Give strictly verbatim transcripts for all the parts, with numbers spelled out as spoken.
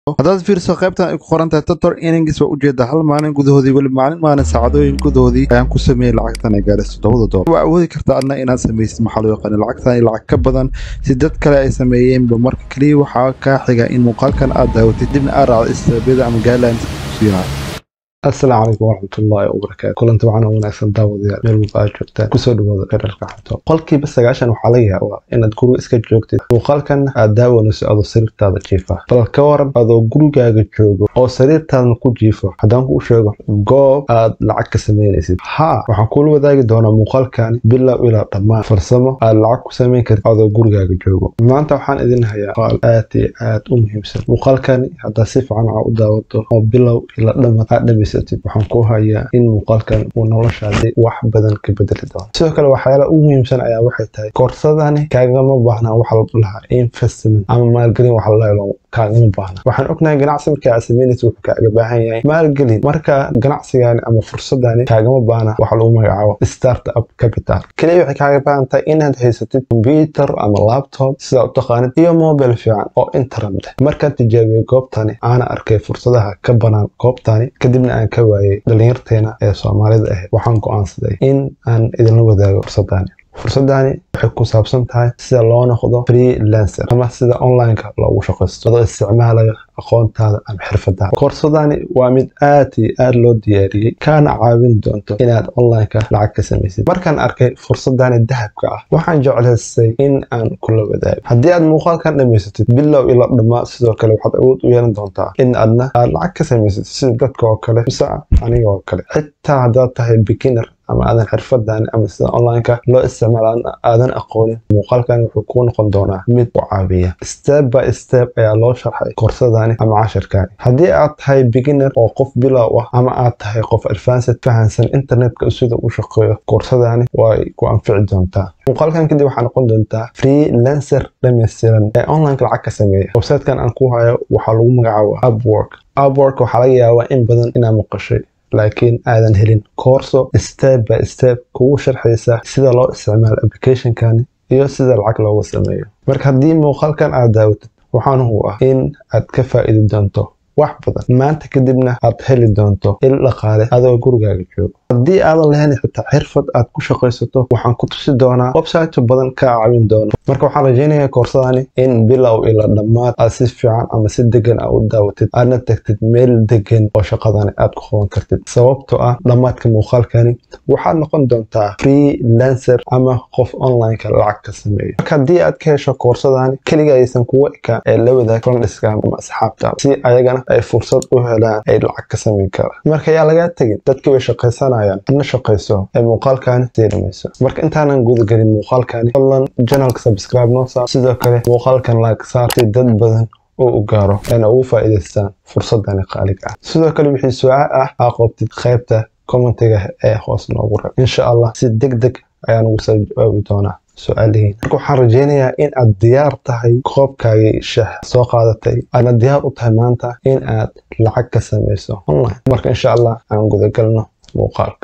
haddaad fiirso qaybtan ay ku qoran tahay total earnings waa ujeeda hal maalin gudahoodii weli maalin maalin saacadooyin gudahoodii ayaan ku sameeyey lacagtan ay gaarayso toddobada doolar waa awoodi kartaa adna inaad samaysid maxaa loo yaqaan lacagtan iyo lacag ka badan si dad kale ay sameeyeenba marka kaliya waxaa kaa xiga in muuqaalkan aad daawatid dibna aad raacdo istaabiyada ama guidelines kusiinayo السلام عليكم ورحمة الله وبركاته كل انت معنا وناكسن داود يا ميل مقال جوجتا كسو دhowaada qeyrarka xabto qolkii bas sagaashan waxa laga yaabaa inaad guriga iska joogtid muuqaalkan aad daawanayso adoo sariirtaada jiifa bal ka waran adoo gurigaaga joogo oo sariirtaada ku jiifo haddaan kuu sheego goob aad lacag ka sameynaysid ha waxaan kula wadaagi doonaa muuqaalkan bilow ilaa dhammaan farsamo aad lacag ku sameyn kartid adoo gurigaaga joogo maanta waxaan idin hayaa qaal aad iyo aad u muhiimsan muuqaalkan haddaa si fiican u daawato oo bilow ilaa dhammaan waxaan ku hayaa in muuqaalkan uu noloshaada wax badan ka bedeli doono sidoo kale waxyaalaha ugu muhiimsan ayaa waxay tahay koorsadani kaagama baahna waxa la dhahaa investment ama maalgelin waxa la yiraahdo kaagama baahna waxaan ognahay ganacsi marka aad sameynayso wuxuu kaaga baahan yahay maalgelin marka ganacsigan ama fursadani kaagama baahna waxa lagu magacaabo startup capital kaliya waxay kaaga baahan tahay inaad haysatid computer ama laptop sida u taqaanid iyo mobile fiican oo internet markaad tijaabiyo goobtani aan arkay fursadaha ka banaan goobtani kadibna aan ka waayay dhalinyarteena ee Soomaalida ah waxaan go'aansaday in aan idin wadaago fursadani fursadani waxay ku saabsan tahay sida loo noqdo freelancer ama sida online-ka loogu shaqaysto adoo isticmaalaya aqoontaada ama xirfadaada koorsadani waa mid aad iyo aad loo diyaariyay kana caawin doonto inaad online-ka lacag ka samaysid markaan arkay fursadani dahabka ah waxaan jeclaystay in aan kula wadaago haddii aad muuqaalkan dhamaysatid bilow ilaa dhammaan sidoo kale waxaad awood u yeelan doontaa in aadna aad lacag ka samaysid sida dadka oo kale mise aniga oo kale xitaa haddaad tahay beginner ama aadan xirfadan ama sida online-ka loo isticmaalo aadan aqoonin muuqaalkan wuxuu ku noqon doonaa mid u caawiya step by step ayaa loo sharxay koorsadani ama casharkan haddii aad tahay beginner oo qof bilow ah ama aad tahay qof advanced fahansan internetka sida uu shaqeeyo koorsadani way ku anfici doontaa muuqaalkan kadib waxaa noqon doontaa freelancer dhammaystiran ee online-ka lacag ka sameeya website-kan aan ku hayo waxaa lagu magacaabaa Upwork Upwork waxaa laga yaabaa in badan inaad maqashay laakiin aadan helin koorso step by step kugu sharxaysa sida loo isticmaalo application-kan iyo sida lacag loogu sameeyo marka haddii muuqaalkan aad daawatid waxaan hubaa in aad ka faa'iidi doonto wax badan maanta kadibna aad heli doonto il dhaqaale adoo gurigaaga joogo haddii aadan lahayn xitaa xirfad aad ku shaqaysato waxaan ku tusi doonaa website badan ka caawin doono marka waxaan rajaynayaa koorsadani in bilow ilaa dhammaad aad si fiican ama si degan aad u daawatid aadna tagtid meel degan oo shaqadani aad ku qaban kartid sababtoo ah dhammaadka muuqaalkani waxaad noqon doontaa freelancer ama qof online-ka lacag ka sameeyo marka haddii aad ka hesho koorsadani keliga aysan kuwa eka ee la wadaag friendska ama asxaabta si ayagana ay fursad u helaan ay lacag ka sameyn karaan marka yaa lagaa tegin dadkii way shaqaysanayaan adna shaqayso ee muuqaalkan sii dhamayso marka intaanan guda gelin muuqaalkani fadlan channelka subscribe noo saar sidoo kale muuqaalkan like saar si dad badan oo u gaaro ayna ugu faa'iidaystaan fursadani qaaliga ah sidoo kale wixii su'aal ah aa qabtid qaybta commentiga ee hoos noogu rag insha Allah si degdeg ayaan ugu soo jawaabi doonaa su'aalihiin marka waxaan rajaynayaa in aad diyaar tahay koobkaagii shaah soo qaadatay aadna diyaar u tahay maanta in aad lacag ka samayso online marka insha Allah aan guda galno muuqaalka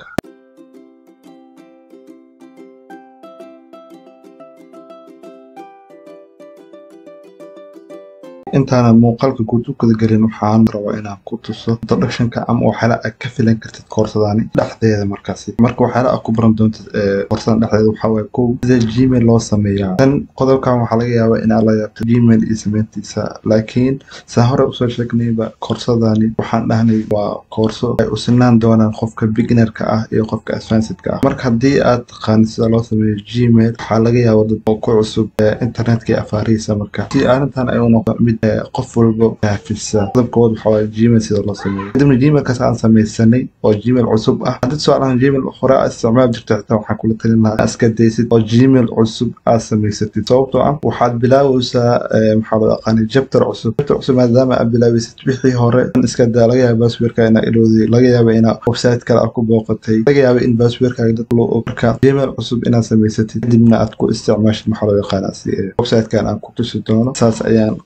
intaana muuqaalka guud u kala galin waxaan rabaa inaan ku tuso introduction-ka ama waxyaala aad ka filan kartid koorsadani dhexdeeda markaasi marka waxyaala aad ku baran doontid koorsadan dhexdeeda waxaa waaye kow sida gmail loo sameeyaa tan qodobkan waxaa laga yaabaa in aad la yaabto gmail iyo sameyntiisa laakiin saa hore usoo sheegnayba koorsadani waxaan dhahnay waa koorso ay u sinaan doonaan qofka beginnerka ah iyo qofka advancedka ah marka haddii aad taqaanid sida loo sameeyo gmail waxaa laga yaabaa dad oo ku cusub internetka iyo afaarihiisa marka si arrintan ay u noqdo mid qof walba faafisa qodobkood waxa waa gmail sida loo sameeyo kadibna gmailkaas aan samaysanay oo gmail cusub ah haddii su'aalan gmail hore aad isticmaal jirto xitaa waxaan kula talin lahaa iska daysid oo gmail cusub aad samaysatid sababtoo ah waxaad bilaawaysaa maxaa loo yaqaanay chapter cusub chapter cusub maadaama aad bilaabaysid wixii hore iska daa laga yaaba passwordka inaa ilowday laga yaaba inaa website kale aad ku booqatay laga yaaba in passwordkaaga dad loo og marka gmail cusub inaad samaysatid kadibna aad ku isticmaashid maxaa loo yaqaanaa si website-kan aan ku tusi doono saas ayaan kula talin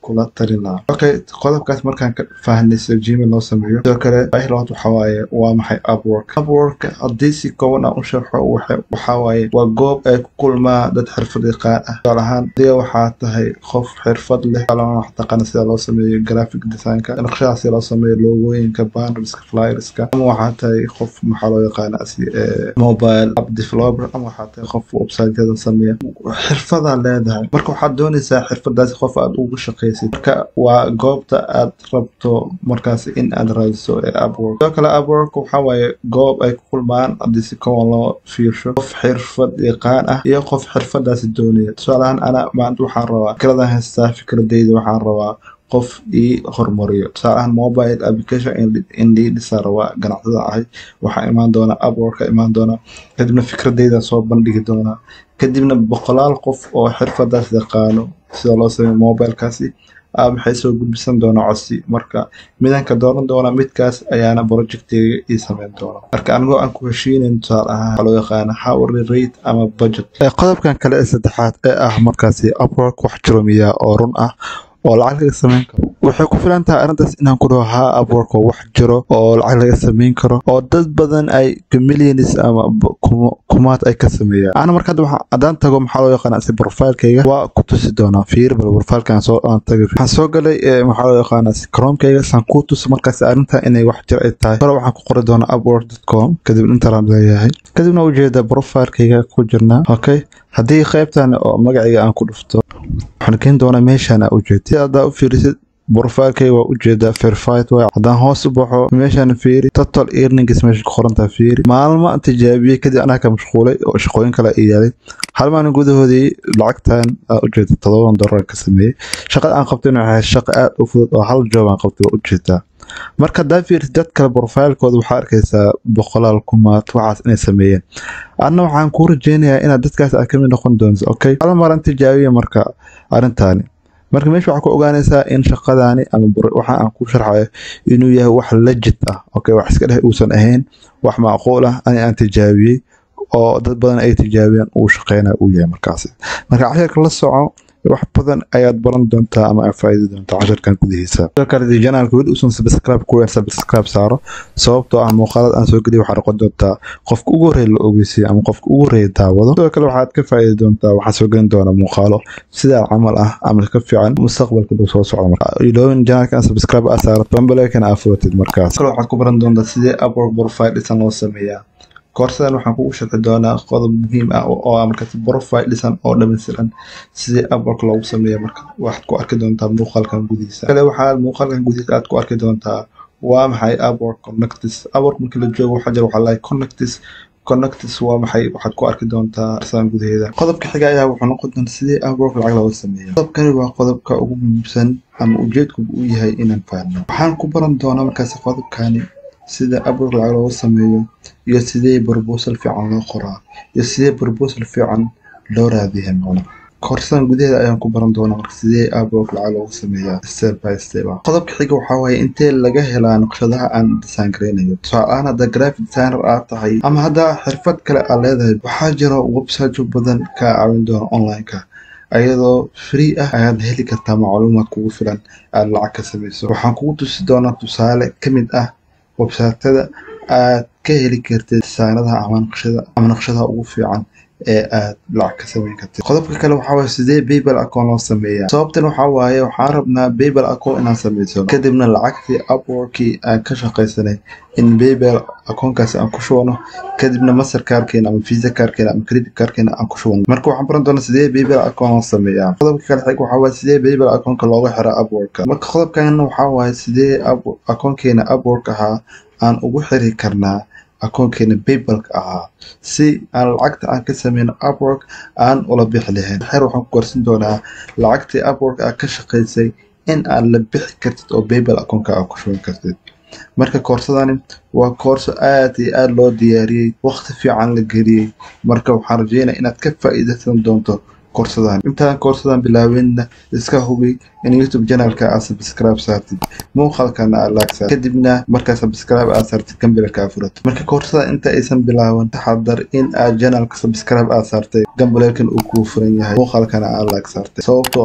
diyarin lahaa. Okay, qodobkaas markaan ka fahanay sida Gmail loo sameeyo. Sidoo kale baahi labaad waxa waaye waa maxay Upwork. Upwork haddii si kooban aan u sharxo waxa waaye waa goob ay ku kulmaan dad xirfad yaqaan ah. Tusaale ahaan hadii waxaa tahay qof xirfad leh wax taqaan sida loo sameeyo graphic design-ka, naqshadaha sida loo sameeyo logooyinka, bannerska, flyerska, ama waxaa tahay qof maxaa loo yaqaan asi mobile app developer, ama waxaa tahay qof website-yada sameeya. Xirfada leedahay marka waxaad doonaysaa xirfadaas qof aad ugu shaqeysid. Marka waa goobta aad rabto markaas in aad raadiso ee Upwork. Sidoo kale Upwork waxa waaye goob ay ku kulmaan haddii si kooban loo fiirsho qof xirfad yaqaan ah iyo qof xirfadaasi doonaya. Tusaale ahaan ana maanta waxaan rabaa fikradan haystaa fikradeyda waxaan rabaa qof ii hormariyo. Tusaale ahaan mobile application in lii dhisa rabaa ganacsada ahay waxaa imaan doona Upwork imaan doona kadibna fikradeyda soo bandhigi doona kadibna boqolaal qof oo xirfadaas yaqaano sida loo sameeyo mobilekaasi maxay soo gudbisan doona codsi. Marka midanka dooran doona midkaas ayaana projectiga ii sameyn doona. Marka anigoo aan ku heshiinayn tusaale ahaan waxaa loo yaqaana hourly rate ama budget. Qodobkan kale ee saddexaad ee ah markaasi Upwork wax jiro miyaa oo run ah oo lacag laga sameyn karo. Waxay ku filan tahay arrintaas inaan ku dhaho haa Upwork wax jiro oo lacag laga sameyn karo oo dad badan ay millions ama kumaad ay ka sameeyaan. Ana marka hadaan tago maxaa loo yaqaan si profile-kayga waa ku tusi doonaa fiir bal profile-kan soo aan tagay waxaan soo galay maxaa loo yaqaan si Chrome-kayga san ku tuso markaas arrinta inay wax jir ay tahay. Hore waxaan ku qori doonaa upwork dot com kadib intaan leeyahay kadibna u jeeda profile-kayga ku jirnaa. Okay, haddii qaybtan oo magacayga aan ku dhufto waxaan keen doonaa meeshaan u jeedo hadaa u fiirisid profile-kayga waa u jeeda verified way. Haddaan hoos u baxo meeshaan fiiri total earnings meesha ku qoran tahay fiiri maalmo tijaabiyay kadib anaa ka mashquulay oo shaqooyin kale ay yaalay hal maalin gudahoodii lacagtan u jeeda todoba dollar ka sameeyay. Shaqada aan qabtay waxay shaqo aad u fudud oo hal job aan qabtay u jeeda. Marka daa fiirsid dad kale profile-kooda waxaa arkaysaa boqolaal kumaad waxaas inay sameeyeen. Anna waxaan ku rajeynayaa inaad dadkaas aad ka mid noqon doonto. Okay, hal mar aan tijaabiyo marka arrintaani marka meesha waxaa ku ogaanaysaa in shaqadaani ama waxa aan ku sharxayo inuu yahay wax legit ah. Okay, wax iska dheh uusan ahayn wax macquul ah ani aan tijaabiyey oo dad badan ay tijaabiyeen uu shaqeynaa uu yahay markaas. Marka casharka la soco wax badan ayaad baran doontaa ama aad faa'iido doontaa casharkan gudihiisa. Sidoo kale haddii channelka weli uusan subscribe ku yeelsan subscribe saaro sababtoo ah muuqaalada aan soo geliyo waxaa noqon doontaa qofka ugu horreeya la ogeysiiyo ama qofka ugu horreeya daawado. Sidoo kale waxaad ka faa'iidi doontaa waxaan soo gelin doonaa muuqaalo sidaa camal ah ama ka fiican mustaqbalka dhow soo socda. Marka ilowin channelkan subscribe aad saarto bambaleykan aad furatid markaas. Kale waxaad ku baran doontaa sidee Upwork profile dhisan loo sameeyaa. Koorsadan waxaan kugu sharxi doonaa qodob muhiim ah oo ah markaas profile dhisan oo dhameystiran sidii Upwork loogu sameeyo. Marka waxaad ku arki doontaa muuqaalkan gudihiisa. Kale waxaad muuqaalkan gudihiisa aad ku arki doontaa waa maxay Upwork Connectis. Upwork markii la joogo waxaa jira waxaa la Connectis. Connectis waa maxay waxaad ku arki doontaa arsan gudaheeda. Qodobka xiga ayaa wuxuu noqon doonaa sidii Upwork lacag looga sameeyo. Qodobkani waa qodobka ugu muhiimsan ama ujeedku uu yahay inaan faahno. Waxaan ku baran doonaa markaas qodobkani sida Upwork lacag looga sameeyo iyo sidee proposal fiican loo qoraa iyo sidee proposal fiican loo raadiyaa macna. Koorsan gudaheeda ayaan ku baran doonaa marka sidee Upwork lacag looga sameeyaa step by step. Qodobka xiga waxaa waaye intee laga helaa naqshadaha aan design gareynayo. Tusaale ahaan hadda graphic designer aad tahay ama hadda xirfad kale aad leedahay waxaa jira website badan ka caawin doona online-ka ayadoo free ah ayaad heli kartaa macluumaad kugu filan aad lacag ka sameyso. Waxaan kugu tusi doonaa tusaale ka mid ah website-tada aad ka heli kartid design-adaha ama naqshada ama naqshadaha ugu fiican ee aad lacag ka sameyn kartid. Qodobka kale waxaa waaye sidee PayPal account loo sameeyaa. Sababtan waxaa waaye waxaan rabnaa PayPal account inaan sameyso kadibna lacagtii Upwork-kii aan ka shaqaysanay in PayPal account-kaasi aan ku shubano kadibna Mastercard-keena ama Visa card-keena ama credit card-keena aan ku shubano. Marka waxaan baran doonaa sidee PayPal account loo sameeyaa. Qodobka kale xig waxaa waaye sidee PayPal account-ka looga xiraa Upwork. Marka qodobkan waxaa waaye sidee account-keena Upwork ahaa aan ugu xiri karnaa akoonkeena PayPal ahaa si aan lacagta aan ka sameyno Upwork aan ula bixi lahayn. Xeer waxaan ku korsin doonaa lacagtii Upwork aad ka shaqaysay in aan la bixi kartid oo PayPal account-ka aad ku shuban kartid. Marka koorsadani waa koorso aad iyo aad loo diyaariyey waqti fiican la geliyey. Marka waxaan rajeynayaa inaad ka faa'iideysan doonto koorsadan. Intaan koorsadan bilaawayna iska hubi in YouTube channel-ka aad subscribe saartid muuqaalkana aad like saartid kadibna markaa subscribe aad saartid gambalelka aad furato. Marka koorsada inta aysan bilaaban taxadar in aad channel-ka subscribe aad saartay gambalelkan uu kuu furan yahay muuqaalkana aad like saartay sababtoo ah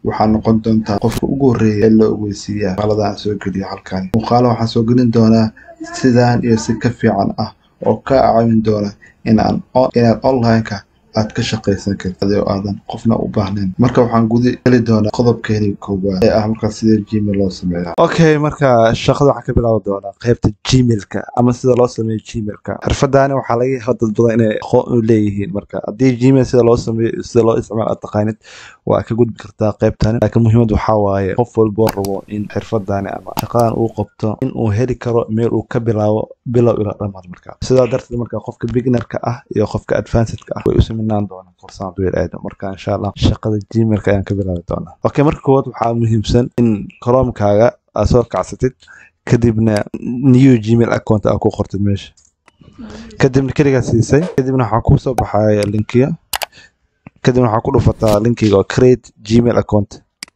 waxaa noqon doontaa qofka ugu horreeya ee loo ogeysiiya muuqaaladan soo geliyo halkan. Muuqaala waxaan soo gelin doonaa sidaan iyo si ka fiican ah oo ka caawin doona inaan inaad online-ka aad ka shaqaysan kartid oo aadan qofna u baahnayn. Marka waxaan guda geli doonaa qodobkeeni koowaad ee ah marka sida Gmail loo sameeyo. Okay, marka shaqada waxaan ka bilaabi doonaa qaybta Gmail-ka ama sida loo sameeyo Gmail-ka. Xirfadani waxaa laga yaabaa dad badan inay aqoon u leeyihiin. Marka haddii Gmail sida loo sameeyo sida loo isticmaalo aad taqaanid waa ka gudbi kartaa qaybtani. Laakiin muhiimadu waxaa waaye qof walbo rabo in xirfadani ama shaqadan uu qabto in uu heli karo meel uu ka bilaabo bilow ilaa dhammaad. Marka sidaa darteed marka qofka beginner-ka ah iyo qofka advanced-ka ah way u sameynaan doonaan korsaan duweel aad. Marka insha Allah shaqada Gmail-ka ayaan ka bilaabi doonaa. Okay, marka koowaad waxaa muhiimsan in Chrome-kaaga aad soo kacsatid kadibna new Gmail account aad ku qortid meesha. kadibna kaligaa siisay kadibna waxaa kuu soo baxaya linkiga kadibna waxaa ku dhufataa linkiga oo create Gmail account.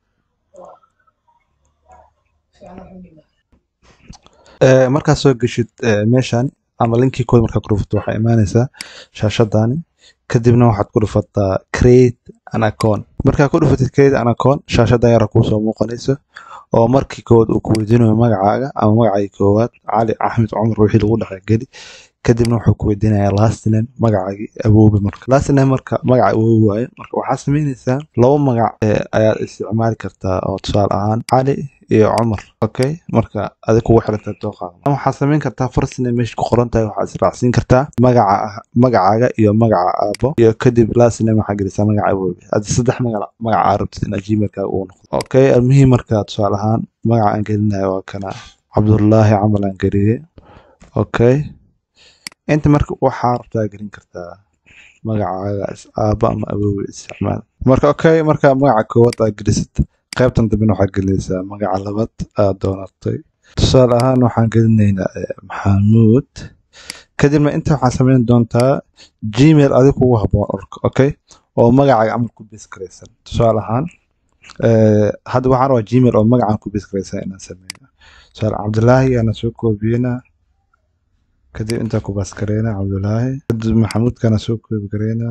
ee markaa soo gashid meeshan ama linkii kood markaa ku dhufato waxaa imaanaysaa shaashadani kadibna waxaad ku dhufataa create an account. markaa ku dhufatid create an account shaashadan yar kuu soo muuqanaysa oo markii kood uu ku weydiinayo magacaaga ama magacaaga koowaad Cali Axmed Cumar wixii lagu dhaxay geli kadibna wuxuu ku weydiinayaa last name magacaaga awoobe. marka last name marka magaca awoobe waaye marka waxaa sameynaysaa laba magac ayaad isticmaali kartaa oo tusaale ahaan Cali iyo Cumar. okay marka adiga kugu xirata tooqaa waxaa sameyn kartaa first name meesha ku qoran tahay waxaad israacsiin kartaa magaca magacaaga iyo magaca aabo iyo kadib last name waxaa gelisaa magaca awoobe. hadii saddex magac magac aad rabtid in Gmail-kaaga uu noqdo. okay almuhiim marka tusaale ahaan magaca aan gelinayo waa kana Cabdullaahi Camal aan geliyay. okay inta marka waxaa rabtaa gelin kartaa magacaaga aabo ama awoobe isticmaal. marka okay marka magaca koowaad aad gelisid qaybtan dambena waxaa gelinaysaa magaca labaad aad doonatay. tusaale ahaan waxaan gelinaynaa Maxamuud kadibna inta waxaa sameyn doontaa Gmail adiga kugu habboon orka. okay oo magacaaga camal ku base garaysan. tusaale ahaan ee hadda waxaan rabaa Gmail oo magacaan ku base garaysan inaan sameeyo. tusaale Cabdullaahi ana soo koobiyana kadib inta ku base garayna Cabdullaahi kadib Maxamuud kana soo koobi garayna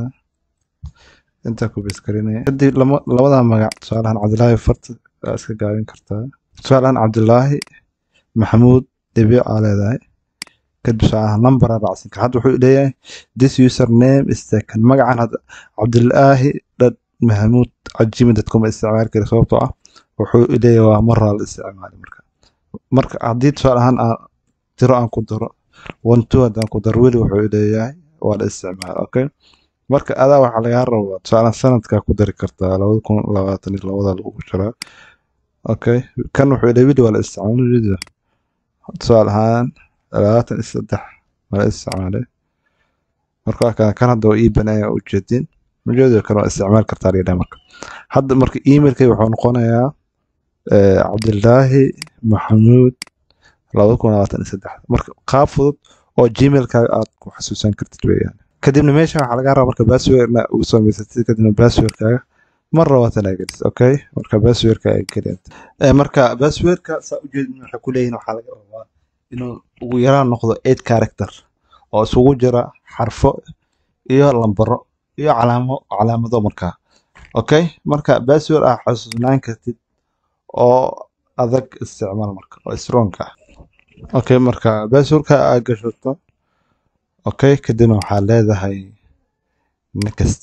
inta ku base garayna kadib labada magac tusaale ahaan Cabdullaahi farta iska gaabin kartaa. tusaale ahaan Cabdullaahi Maxamuud dhibic aa leedahay kadib tusaale number aad raacsin ka hadda wuxuu leeyahay this user name is taken. magacan hadda Cabdullaahi dad Maxamuud gmail dot com isticmaal kara sababtoo ah wuxuu leeyahay waa maraa la isticmaali. marka marka haddii tusaale ahaan tiro aan ku daro one two haddaan ku daro weli wuxuu leeyahay waa la isticmaal. okay marka adaa waxaa laga rabaa tusaale sanadka ku dari kartaa laba kun labaatan iyo laba lagu jiraa. okay kan wuxuu leeyahay weli waa la isticmaal. tusaale ahaan labaatan iyo saddex waa la isticmaalay. marka kan kan hadda ii banaya u jeedin majeedo kan waa isticmaal kartaa leeyahay. marka hadda marka email-kay wuxuu noqonayaa ee Cabdullaahi Maxamuud laba kun labaatan iyo saddex. marka qaab fudud oo Gmail-kaaga aad ku xasuusan kartid weeyaan. kadibna meesha waxaa laga rabaa marka password-na uu samaysatid kadibna password-kaaga mar labaad aad gelisid. okay marka password-ka ay gelin ee marka password-ka saa u jeedin waxa ku leeyahay waxaa laga rabaa inuu ugu yaraan noqdo eight character oo isugu jira xarfo iyo lambaro iyo calaamo calaamado marka. okay marka password ah xasuusnaan kartid oo adag isticmaal marka oo strong ah. okay marka password-ka aad gashato okay kadibna waxaa leedahay next.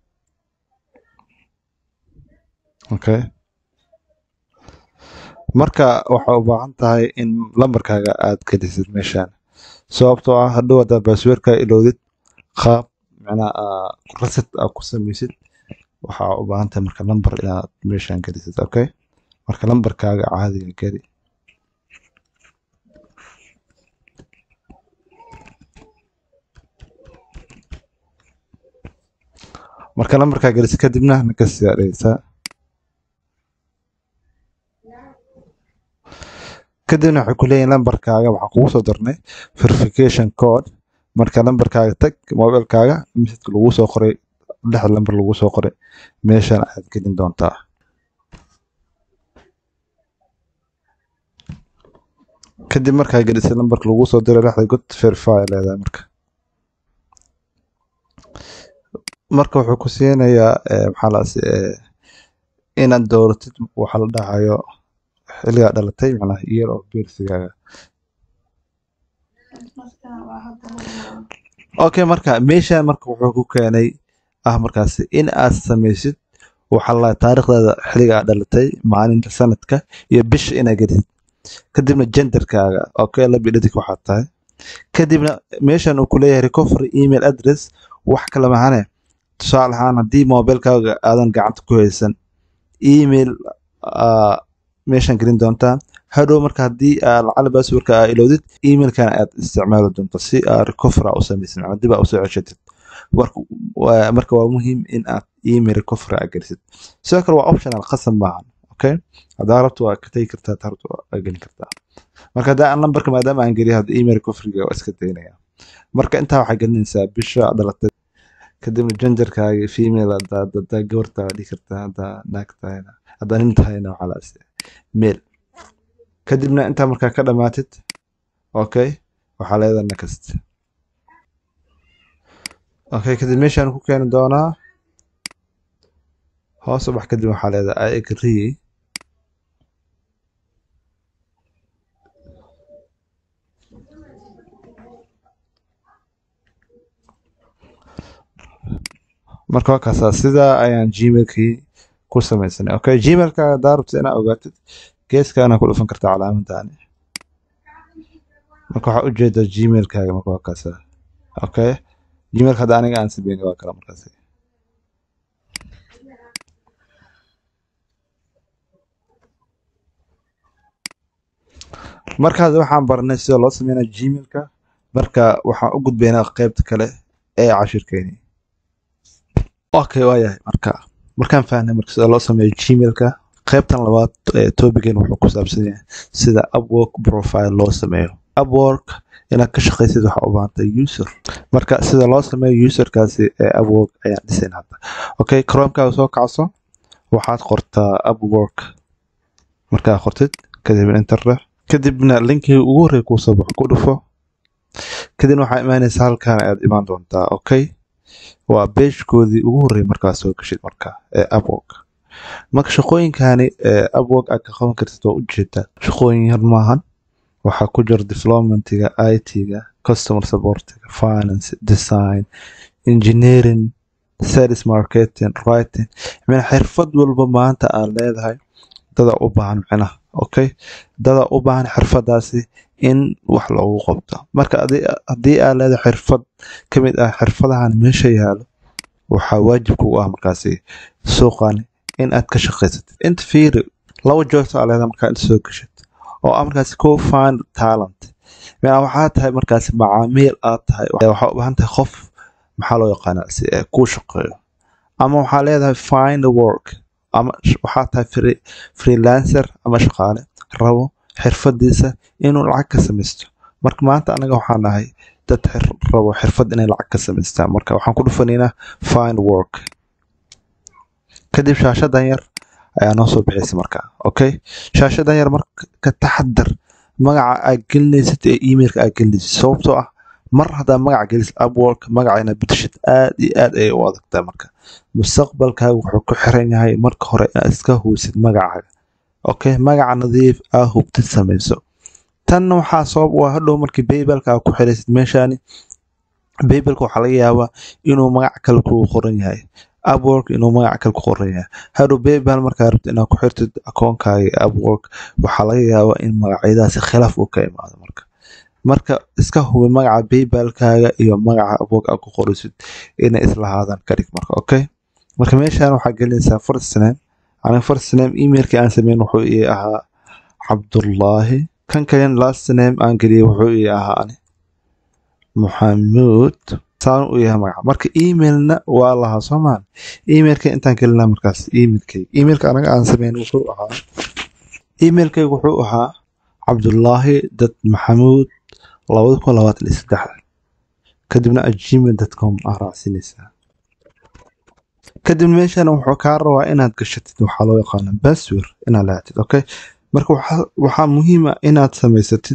okay marka waxaa u baahan tahay in lambarkaaga aad gelisid meeshaan sababtoo ah hadhow haddaad password-ka ilowdid qaab macnaha reset aad ku samaysid waxaa u baahan tahay marka lambar inaad meeshaan gelisid. okay marka lambarkaaga caadiga geli marka lambarkaaga gelisid kadibna next aad dhigaysaa kadibna waxay ku leeyihiin lambarkaaga waxaa kugu soo darnay verification code. marka lambarkaaga tag mobilkaaga message lagu soo qoray lix lambar lagu soo qoray meeshaan aad gelin doontaa. kadib markaa gelisay lambarka lagu soo diray lixda god verify leedahay. marka marka wuxuu ku siinayaa maxaa la inaad dooratid waxa la dhahayo xilligaa dhalatay macnaha year of birthgaaga. okay marka meeshaan marka wuxuu ku keenay ah markaasi in aad samaysid waxa la taariikhdaada xilligaa dhalatay maalinta sanadka iyo bisha inaad gelisid kadibna genderkaaga okay la bidhadik waxaad tahay kadibna meeshaan uu ku leeyahay recovery email address wax kala mahane tusaale ahaan haddii mobilkaaga aadan gacanta ku haysan email meeshaan gelin doontaa hadhow marka haddii lacala passwordka aa ilowdid emailkan aad isticmaali doonto si aa recovery u samaysan ama dib aa usoo ceshatid marka waa muhiim in aad email recovery aa gelisid sidoo kale waa optional qasab maahan okay haddaa rabto waa ka tegi kartaa tarabto waa gelin kartaa marka haddaa numberka maadaama aan geliyo hadda email recoveryga waa iska daynaya marka intaa waxaa gelinaysaa bisha dhalatay kadibna genderkaaga female haddaa gabartaa dhihi kartaa haddaa naag tahayna haddaa nin tahayna waxaa la male kadibna intaa markaa ka dhamaatid okay waxaa leedahay next okay kadib meeshaan ku keeni doonaa hoos u bax kadib waxaa leedahay I agree marka waa kaasaa sidaa ayaan gmailkii ku samaysanay okay gmailka haddaa rabtid inaad ogaatid geeskaana ku dhufan kartaa calaamadani marka waxaa ujeedaa gmailkaaga marka waa kaasaa okay gmailka hadda aniga aan sameyn waa kala markaasi markaas waxaan barnay sida loo sameynaa gmailka marka waxaan u gudbaynaa qaybta kale ee cashirkeeni okay waayahay marka markaan fahnay marka sida loo sameeyo gmailka qaybtan labaad ee topican wuxuu ku saabsan yahay sida Upwork profile loo sameeyo Upwork inaad ka shaqaysid waxa u baahan tahay user marka sida loo sameeyo userkaasi ee Upwork ayaan dhisayn hadda okay chromekaaga soo kacso waxaad qortaa Upwork markaa qortid kadibna enter kadibna linkii ugu horreeya kuu soo baxo ku dhufo kadibna waxaa imaanaysaa halkaan aad imaan doontaa okay waa page-koodii ugu horreeyay markaa soo gashid markaa ee Upwork marka shaqooyinkani ee Upwork aad ka qaban kartid waa ujeedaa shaqooyin yar maahan waxaa ku jira developmentiga I T-ga customer supportiga finance design engineering sales marketing writing mina xirfad walba maanta aad leedahay dada u baahan macnaha okay dada u baahan xirfadaasi in wax loogu qabto marka haddii aad leedahay xirfad ka mid ah xirfadahan meesha yaalo waxaa waajib ku ah markaasi suuqan in aad ka shaqaysatid inta fiiri laba joogto aad leedahay markaa inta soo gashid oo ah markaasi co-find talent mina waxaa tahay markaasi macaamiil aad tahay waxaa u baahan tahay qof maxaa loo yaqaanaa si kuu shaqeeyo ama waxaa leedahay find work ama waxaa tahay free freelancer ama shaqaale rabo xirfadiisa inuu lacag ka samaysto marka maanta anaga waxaan nahay dad rabo xirfad inay lacag ka samaystaan marka waxaan ku dhufanaynaa find work kadib shaashadan yar ayaa noo soo bixisay marka okay shaashadan yar marka ka taxadar magaca aad gelinaysid ee emailka aad gelinaysid sababtoo ah mar haddaa magaca gelisid Upwork magacayna bedeshid aad iyo aad ayay u adagtaa marka mustaqbalkaaga wuxuu ku xiran yahay marka hore inaad iska hubisid magacaaga okay magaca nadiif ah hubtid samayso tan waxaa sabab u ah hadhow markii paybalka aad ku xiraysid meeshaani paybalka waxaa laga yaabaa inuu magac kale kugu qoran yahay Upwork inuu magac kale ku qoran yahay hadhow paybal markaa rabtid inaad ku xirtid akoonkaaga Upwork waxaa laga yaabaa in magacyadaasi khilaaf uu ka imaado marka marka iska hubi magaca paybalkaaga iyo magaca Upwork aad ku qorisid inay islahaadaan ka dhig marka okay marka meeshaan waxaa gelinaysaa first name aniga first name emailkii aan sameyn wuxuu ii ahaa Cabdullaahi kan kalen last name aan geliyay wuxuu ii ahaa ani Maxamuud saan u yahay magaca marka emailna waa lahaa Soomaan emailka intaan gelinaa markaas emailkay emailka anaga aan sameyn wuxuu ahaa emailkay wuxuu ahaa Cabdullaahi dot Maxamuud laba kun labaatan iyo saddex kadibna gmail dot com ah raacsinaysaa kadib meeshaan wuxuu kaa rabaa inaad gashatid waxaa loo yaqaana password inaad leedahay okay marka waxaa muhiim ah inaad samaysatid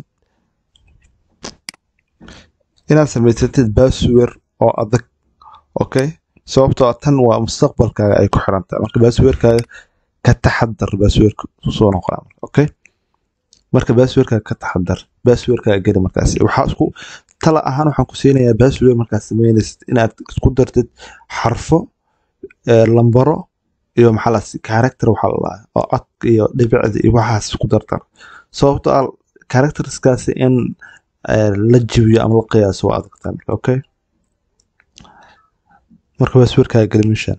inaad samaysatid password oo adag okay sababtoo tan waa mustaqbalkaaga ay ku xiran tahay marka passwordkaaga ka taxadar passwordka soo noqon okay marka passwordka ka taxadar passwordka geli markaas waxa isku tala ahaan waxaan ku siinayaa password markaas sameynaysid inaad isku dartid xarfo lambaro iyo maxalas character waxa la oo ad iyo dhibicda iyo waxaas isku dartar sababtoo ah characterskaas in la jibiyo ama la qiyaaso waa adagtaan okay marka passwordka geli meeshan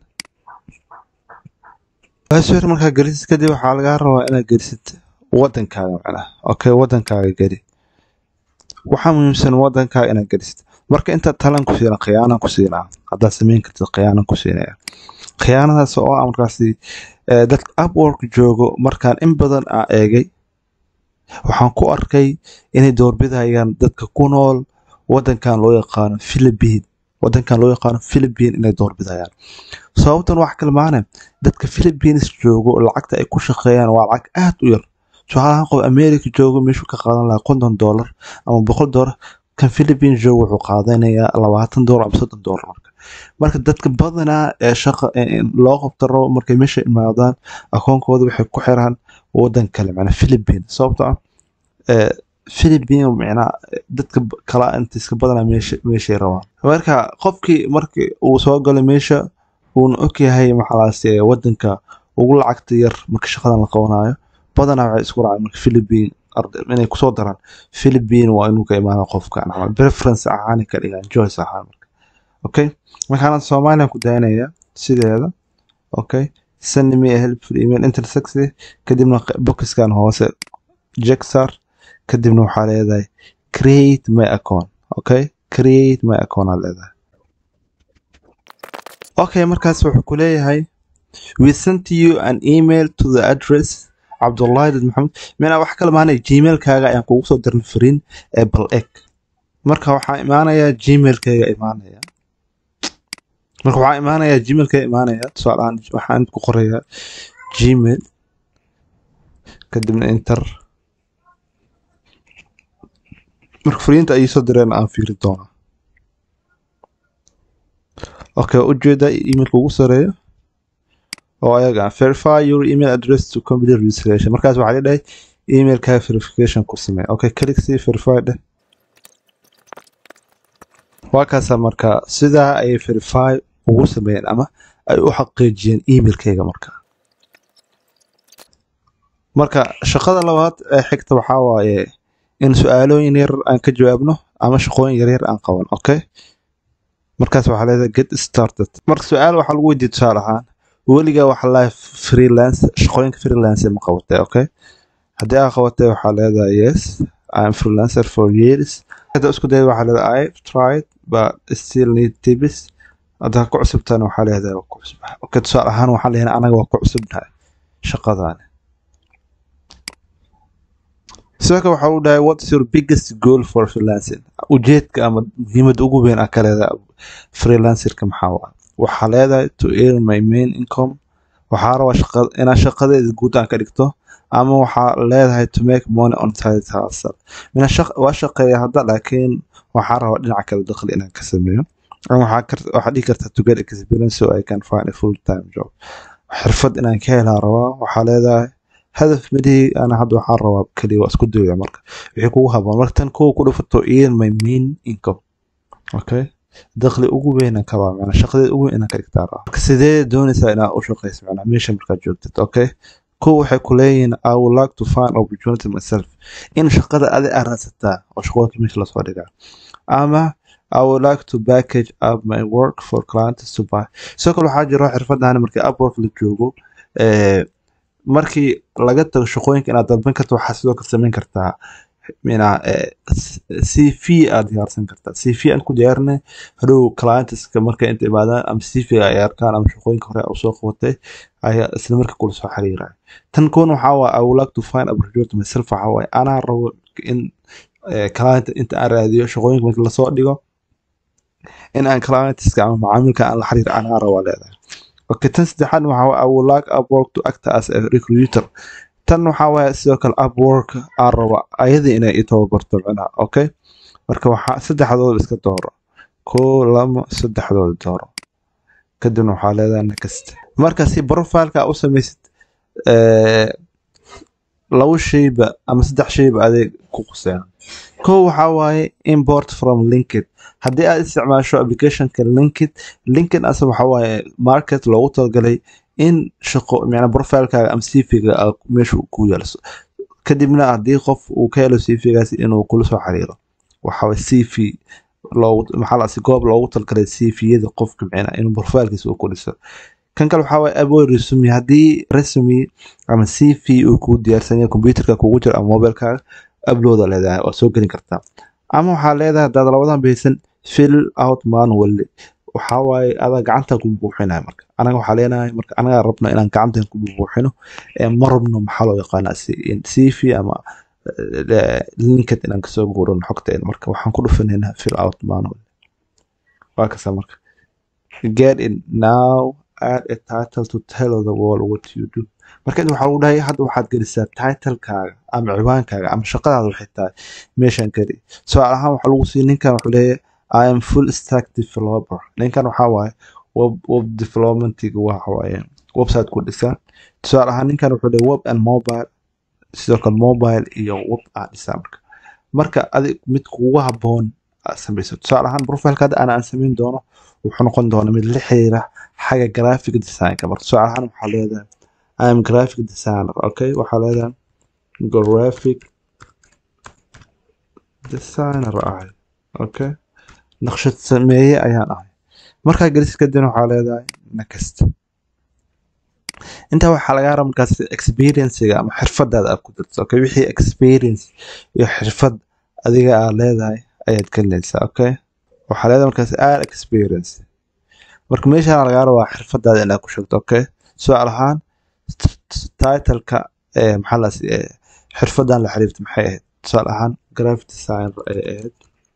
password marka gelisid kadib waxa laga rabaa inaad gelisid wadankaaga macnaha okay wadankaaga geli waxa muhiimsan wadankaaga inaad gelisid marka inta talan ku siina khiyaano ku siina hadda sameyn kartid khiyaano ku siinaya khiyaanadaas oo ah markaasi dadka Upwork joogo markaan in badan aan eegay waxaan ku arkay inay doorbidayaan dadka ku nool wadankan loo yaqaan Philippines wadankan loo yaqaan Philippines inay doorbidayaan sababtan wax kale maana dadka Philippines joogo lacagta ay ku shaqeeyaan waa lacag aad u yar su'aalaha qof America joogo meeshu ka qaadan lahaa konton dollar ama boqol dollar kan Philippines joogo wuxuu qaadanayaa labaatan dollar ama soddon dollar marka marka dadka badanaa ee shaqo loo qabtaro markay meesha imaadaan akoonkooda waxay ku xiraan wadan kale macna Philippines sababtoo ah ee Philippines macna dadka kala inta iska badanaa meesha meesha rabaan marka qofkii markii uu soo galo meesha uu og yahay maxalaas ee wadanka ugu lacagta yar marka shaqadan la qabanayo badanaa waxay isku raacaan marka Philippines arday inay ku soo daraan Philippines waa inuu ka imaado qofka ama preference ahaan ka dhigaan choice ahaan marka okay waxaan Soomaaliya ku dayanaya sideeda okay send me a helpful email intersect kadibna boxkan hoose jexar kadibna waxa leedahay create my account okay create my account leedahay okay markaas wuxuu ku leeyahay we sent you an email to the address Abdullah Mohammed meena wax kale maana gmail kaaga ayaan kugu soo dirnay fariin ee bal ek marka waxa imaanaya gmail kaaga imaanaya marka waxa imaanaya gmail kaaga imaanaya su'aalaan waxaan ku qorayaa gmail kadibna enter marka fariinta ay soo direen aan fiiri doona okay ujeeda email kugu sareeyo oo ayaga verify your email address to complete registration markaas waxa leedahay email ka verification ku samee okay click see verify de waa kaas marka sida ay verify ugu sameeyeen ama ay u xaqiijiyeen emailkayga marka marka shaqada labaad ee xigta waxa waaye in su'aalooyin yar aan ka jawaabno ama shaqooyin yar yar aan qaban okay markaas waxa leedahay get started marka su'aal waxa lagu weydiin tusaalahaan weliga waxa la freelance shaqooyinka freelance ma qabatay okay hadii aad qabatay waxa leedahay yes I'm freelancer for years hada isku day waxa leedahay I tried but still need tips hada ku cusubtaan waxa leedahay ku cusub okay tusaalahaan waxa leeyahay anaga waa ku cusubnahay shaqadaan soo waxa uu dhahay what's your biggest goal for freelancing ujeedka ama muhiimada ugu weyn aad ka leedahay freelancerka maxaa waa waxa leedahay to earn my main income waxa raba shaqada ina shaqadeeda guud aan ka dhigto ama waxa leedahay to make money on side hustle mina shaq waa shaqeeya hadda laakiin waxa raba dhinaca kale dakhli inaan ka sameeyo ama waxa waxa dhigi kartaa to get experience so I can find a full time job xirfad inaan ka helo raba waxa leedahay hadaf midii ana hadda waxa raba kaliya waa isku dayo marka wixii kugu haboon marka tan koo ku dhufato earn my main income okay dakhli ugu weyn ka baa macna shaqadeed ugu weyn ka dhigtaa marka sidee doonaysaa inaad u shaqeyso macna meesha marka joogtid okay ko waxay ku leeyihiin I would like to find opportunity myself in shaqada aad arasata oo shaqooyinka meesha la soo dhigaa ama I would like to package up my work for clients to buy soo kale waxa jiro xirfadahan markii Upwork la joogo ee markii laga tago shaqooyinka inaad dalban karto waxa sidoo kale sameyn kartaa mina C V aad diyaarsan kartaa C V aan ku diyaarnay hadhow clientska marka inta imaadaan am C V ay arkaan am shaqooyinka hore u soo qabatay ayaa isla markaa kula soo xiriiray tan koon waxa waa I would like to find opportunity myself waxa waa ana rabo in client inta aan raadiyo shaqooyinka marka la soo dhigo in aan clientska ama macaamilka aan la xiriir ana rabo leedahay okay tan saddexaad waxa waa I would like Upwork to act as a recruiter tan waxa waa sidoo kale Upwork aan rabo ayada inay i tababarto macnaha okay marka waxa saddexdood iska dooro ko lama saddexdood dooro kadibna waxa leedahay next marka si profile-ka u sameeysid ee labo shayba ama saddex shayba adeeg ku qusayaan. Kow waxaa waaye import from linked. haddii aad isticmaasho applicationka linked linked asa waxaa waaye market loogu talagalay in shaqo macna profilekaaga ama cv-ga meesha ku yaalo, kadibna haddii qof uu ka helo cv-gaasi inuu kula soo xiriiro. waxaa waaye cv loogu maxaa la goob loogu talagalay cv-yada qofka macna inuu profilkiisa uu ku dhiso. kan kale waxaa waaye avoid resume. haddii resume ama cv uu ku diyaarsan yahay computerka kugu jiro ama mobilkaaga upload leedahay oo soo gelin kartaa. ama waxaa leedahay haddaad labadan baysan fill out manually, waxaa waaye adaa gacanta ku buuxinaya. marka anaga waxaa leenahay marka anaga rabno inaan gacanteen ku buuxino ee ma rabno maxaa loo yaqaanaa cv ama linked inaan kasoo guurano xogteena. marka waxaan ku dhufanaynaa fill out manually. waa kasa marka get in now add a title to tell the world what you do. marka inta waxaa lagu dhahay hadda waxaad gelisaa titlekaaga ama ciwaankaaga ama shaqadaada waxay tahay meeshaan geli. su'aal ahaan waxaa lagu sii ninkan wuxuu leeyahay I am full stack developer. ninkan waxaa waaye web web developmentiga waxa waaye website ku dhisan. su'aal ahaan ninkan wuxuu leeyahay web and mobile, sidoo kale mobile iyo web aad dhisaa. marka marka adig mid kugu habboon aad samayso. su'aal ahaan profilekaada ana aan samayn doono wuxuu noqon doonaa mid la xiriira xagga graphic design-ka. marka su'aal ahaan waxaa leedahay I am graphic designer. okay waxaa leedahay graphic designer ahay. okay naqshad sameeye ayaan ahay. markaa gelisid kadibna waxaa leedahay next. intaa waxaa lagaa rabaa markaas experience-ga ama xirfadaada aad ku darto. okay wixii experience iyo xirfad adiga aad leedahay ayaad gelinaysaa. okay waxaa leedahay markaas add experience. marka meeshaan lagaa rabaa xirfadaada inaad ku sheegto. okay su'aal ahaan titleka ee maxaa la ee xirfadan la xiriirto maxay ahayd. su'aal ahaan graphic designer ay ahayd.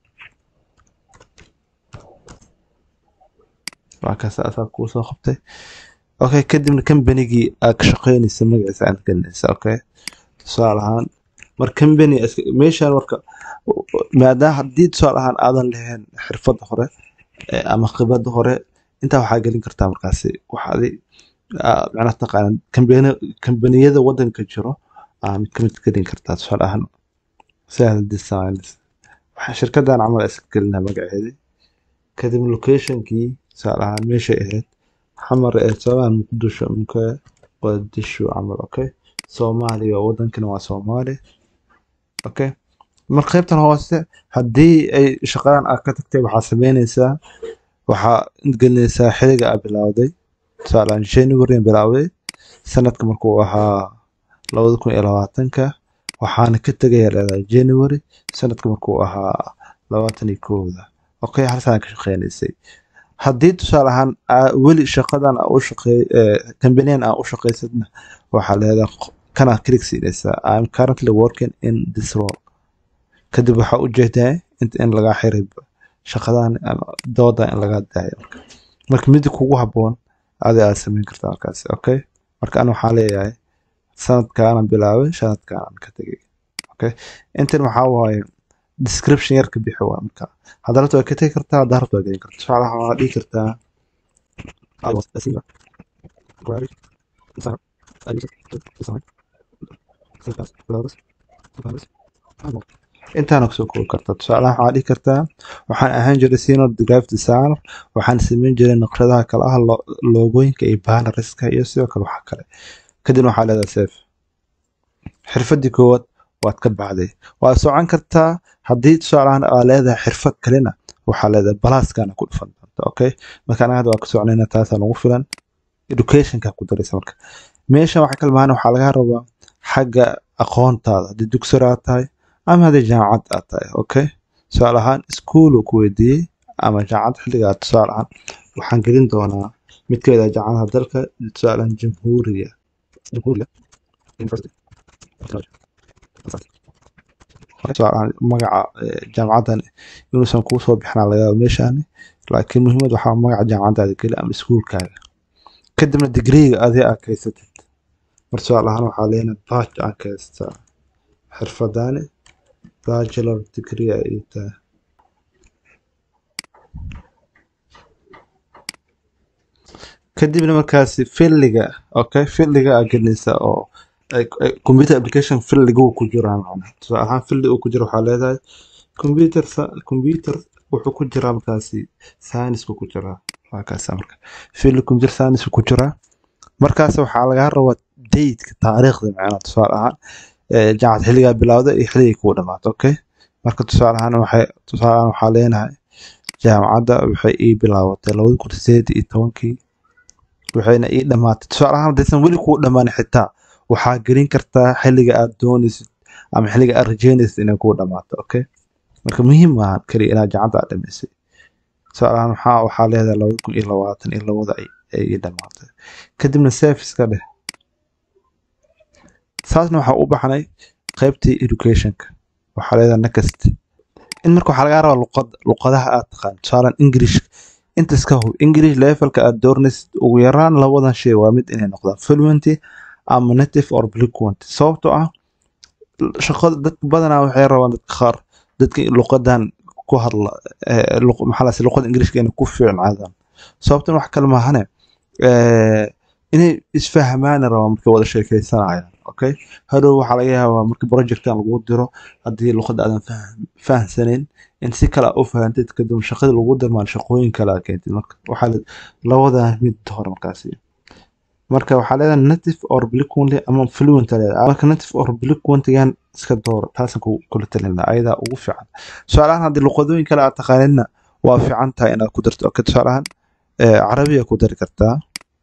waa kaas asaab kuu soo qabtay. okay kadibna companygii aad ka shaqeynaysa magaciisa aad gelinaysa. okay su'aal ahaan marka company meeshaan marka maadaama haddii su'aal ahaan aadan lahayn xirfadda hore ama khibradda hore intaa waxaa gelin kartaa markaasi waxaad macnaha taqaanaa kambani kambaniyada wadanka jiro aa mid kamid gelin kartaa. tusaale ahaan sahal designs waxaa shirkadan camal iska gelinaa magaceedii, kadib locationkii tusaale ahaan meeshay ahayd xamar ee sabaan muqdisho mka qadisho camal. okay soomaaliya wadankana waa soomaali. okay mar qaybtan hoose haddii ay shaqadan aad ka tagtay waxaa sameynaysaa waxaa gelinaysaa xiliga aad bilowday. tusaale ahaan January bilowday sanadka markuu ahaa labada kun iyo labaatanka waxaana ka tagayaa leedahay January sanadka markuu ahaa labaatan iyo kowda. okay hal sano ka shaqeynaysay. haddii tusaale ahaan weli shaqadan aad u shaqeey company-an aad u shaqeysadna waxaa leedahay kana click siinaysaa I am currently working in this role. kadib waxaa u jeedaa inta in laga xiray shaqadan dooda in laga daayo. marka mid kugu habboon adiga aad samayn kartaa halkaas. okay marka ana waxaa leeyahay sanadkaan bilaabay sanadkaan ka tagay. okay intan waxaa waaye description yar ka bixi waa. marka hadda rabto ka tagi kartaa hadda rabto gelin kartaa. su'aal waxaa dhigi kartaa I was a singer. graphic designer. I used to design systems, clothes, devices, and more. intaana kusoo koobi kartaa. tusaalaha waxaa dhihi kartaa waxaan ahaan jiray senior graphic designer, waxaan sameyn jiray naqshadaha kala ah loogooyinka iyo bannerska iyo sidoo kale waxa kale. kadibna waxaa leedahay save. xirfadii koowaad waad ka baxday. waad socon kartaa haddii tusaalahan aad leedahay xirfad kalena waxaa leedahay balaaskana ku dhufan doonta. okay marka anaga hadda waa ka soconayna taasaan ugu filan. educationka ku daraysa marka meeshan waxa kala maana waxaa laga rabaa xagga aqoontaada haddii dugsi aad tahay ama haddii jaamacad aad tahay. okay su'aal ahaan iskuul uu ku weydiiyey ama jaamacad xilligaa tusaale ahaan waxaan gelin doonaa mid ka mid ah jaamacadaha dalka tusaale ahaan jamhuuriya jamhuuriya university tusaale ahaan magaca jaamacadan inuusan kuu soo bixinaa laga yaabo meeshaani, laakiin muhiimad waxaa magaca jaamacadaada geli ama iskuulkaaga. kadibna digriiga adiga aad kaysatid mar su'aal ahaan waxaa leenahay batch aan kaystaa xirfadaani bachelor degree ay tahay. kadibna markaasi filliga okay filliga aad gelinaysaa oo computer application filliga uu ku jiraa macnaha tusaale ahaan filli uu ku jiro waxaa leedahay computer computer wuxuu ku jiraa markaasi science ku jiraa markaas marka filli computer science ku jiraa markaas waxaa laga rabaa date taariikhda macnaha tusaale ahaan jaacad xilliga bilowday iyo xilliga ku dhamaato okay marka tusaale ahaan waxay tusaale ahaan waxaa leenahay jaamacadda waxay ii bilaabatay laba kun iyo siddeed iyo tobankii waxayna ii dhamaatay tusaale ahaan hadaysan weli kuu dhamaan xitaa waxaa gelin kartaa xilliga aad doonaysid ama xilliga aad rajeynaysid inay kuu dhamaato okay marka muhiim ah kaliya inaad jaamacadda aad dhamaysay tusaale ahaan waxaa waxaa leedahay laba kun iyo labaatan iyo labada ay ii dhamaatay kadibna service-ka dheh saasna waxaa u baxnay qaybtii educationka waxaa leedahay next in marka waxaa laga rabaa luqad luqadaha aad taqaan tusaale English inta iska hub English levelka aad doornaysid ugu yaraan labadan shay waa mid inay noqdaan fluent ama native or fluent sababtoo ah shaqada dad badanaa waxay rabaan dad qaar dadka luqadan ku hadla maxaa la luqada Englishka inay ku fiicnaadaan sababtan wax kale ma ahane ee inay isfahmaan rabaan markay wada sheekaysanayaan okay hadhow waxaa laga yaabaa markii projectan lagu diro haddii luqada aadan fahansaneyn in si kale u fahantid kadib shaqada lagu dirmaan shaqooyin kale keentid marka waxaa labada mid hore markaasi marka waxaa leedahay native or fluent ama fluent marka native or fluent yan iska door taas ku kula talina ayada ugu fiican su'aalahan haddii luqadooyin kale aad taqaanina waa fiican tahay inaad ku darto okay su'aalahan carabiga ku dari kartaa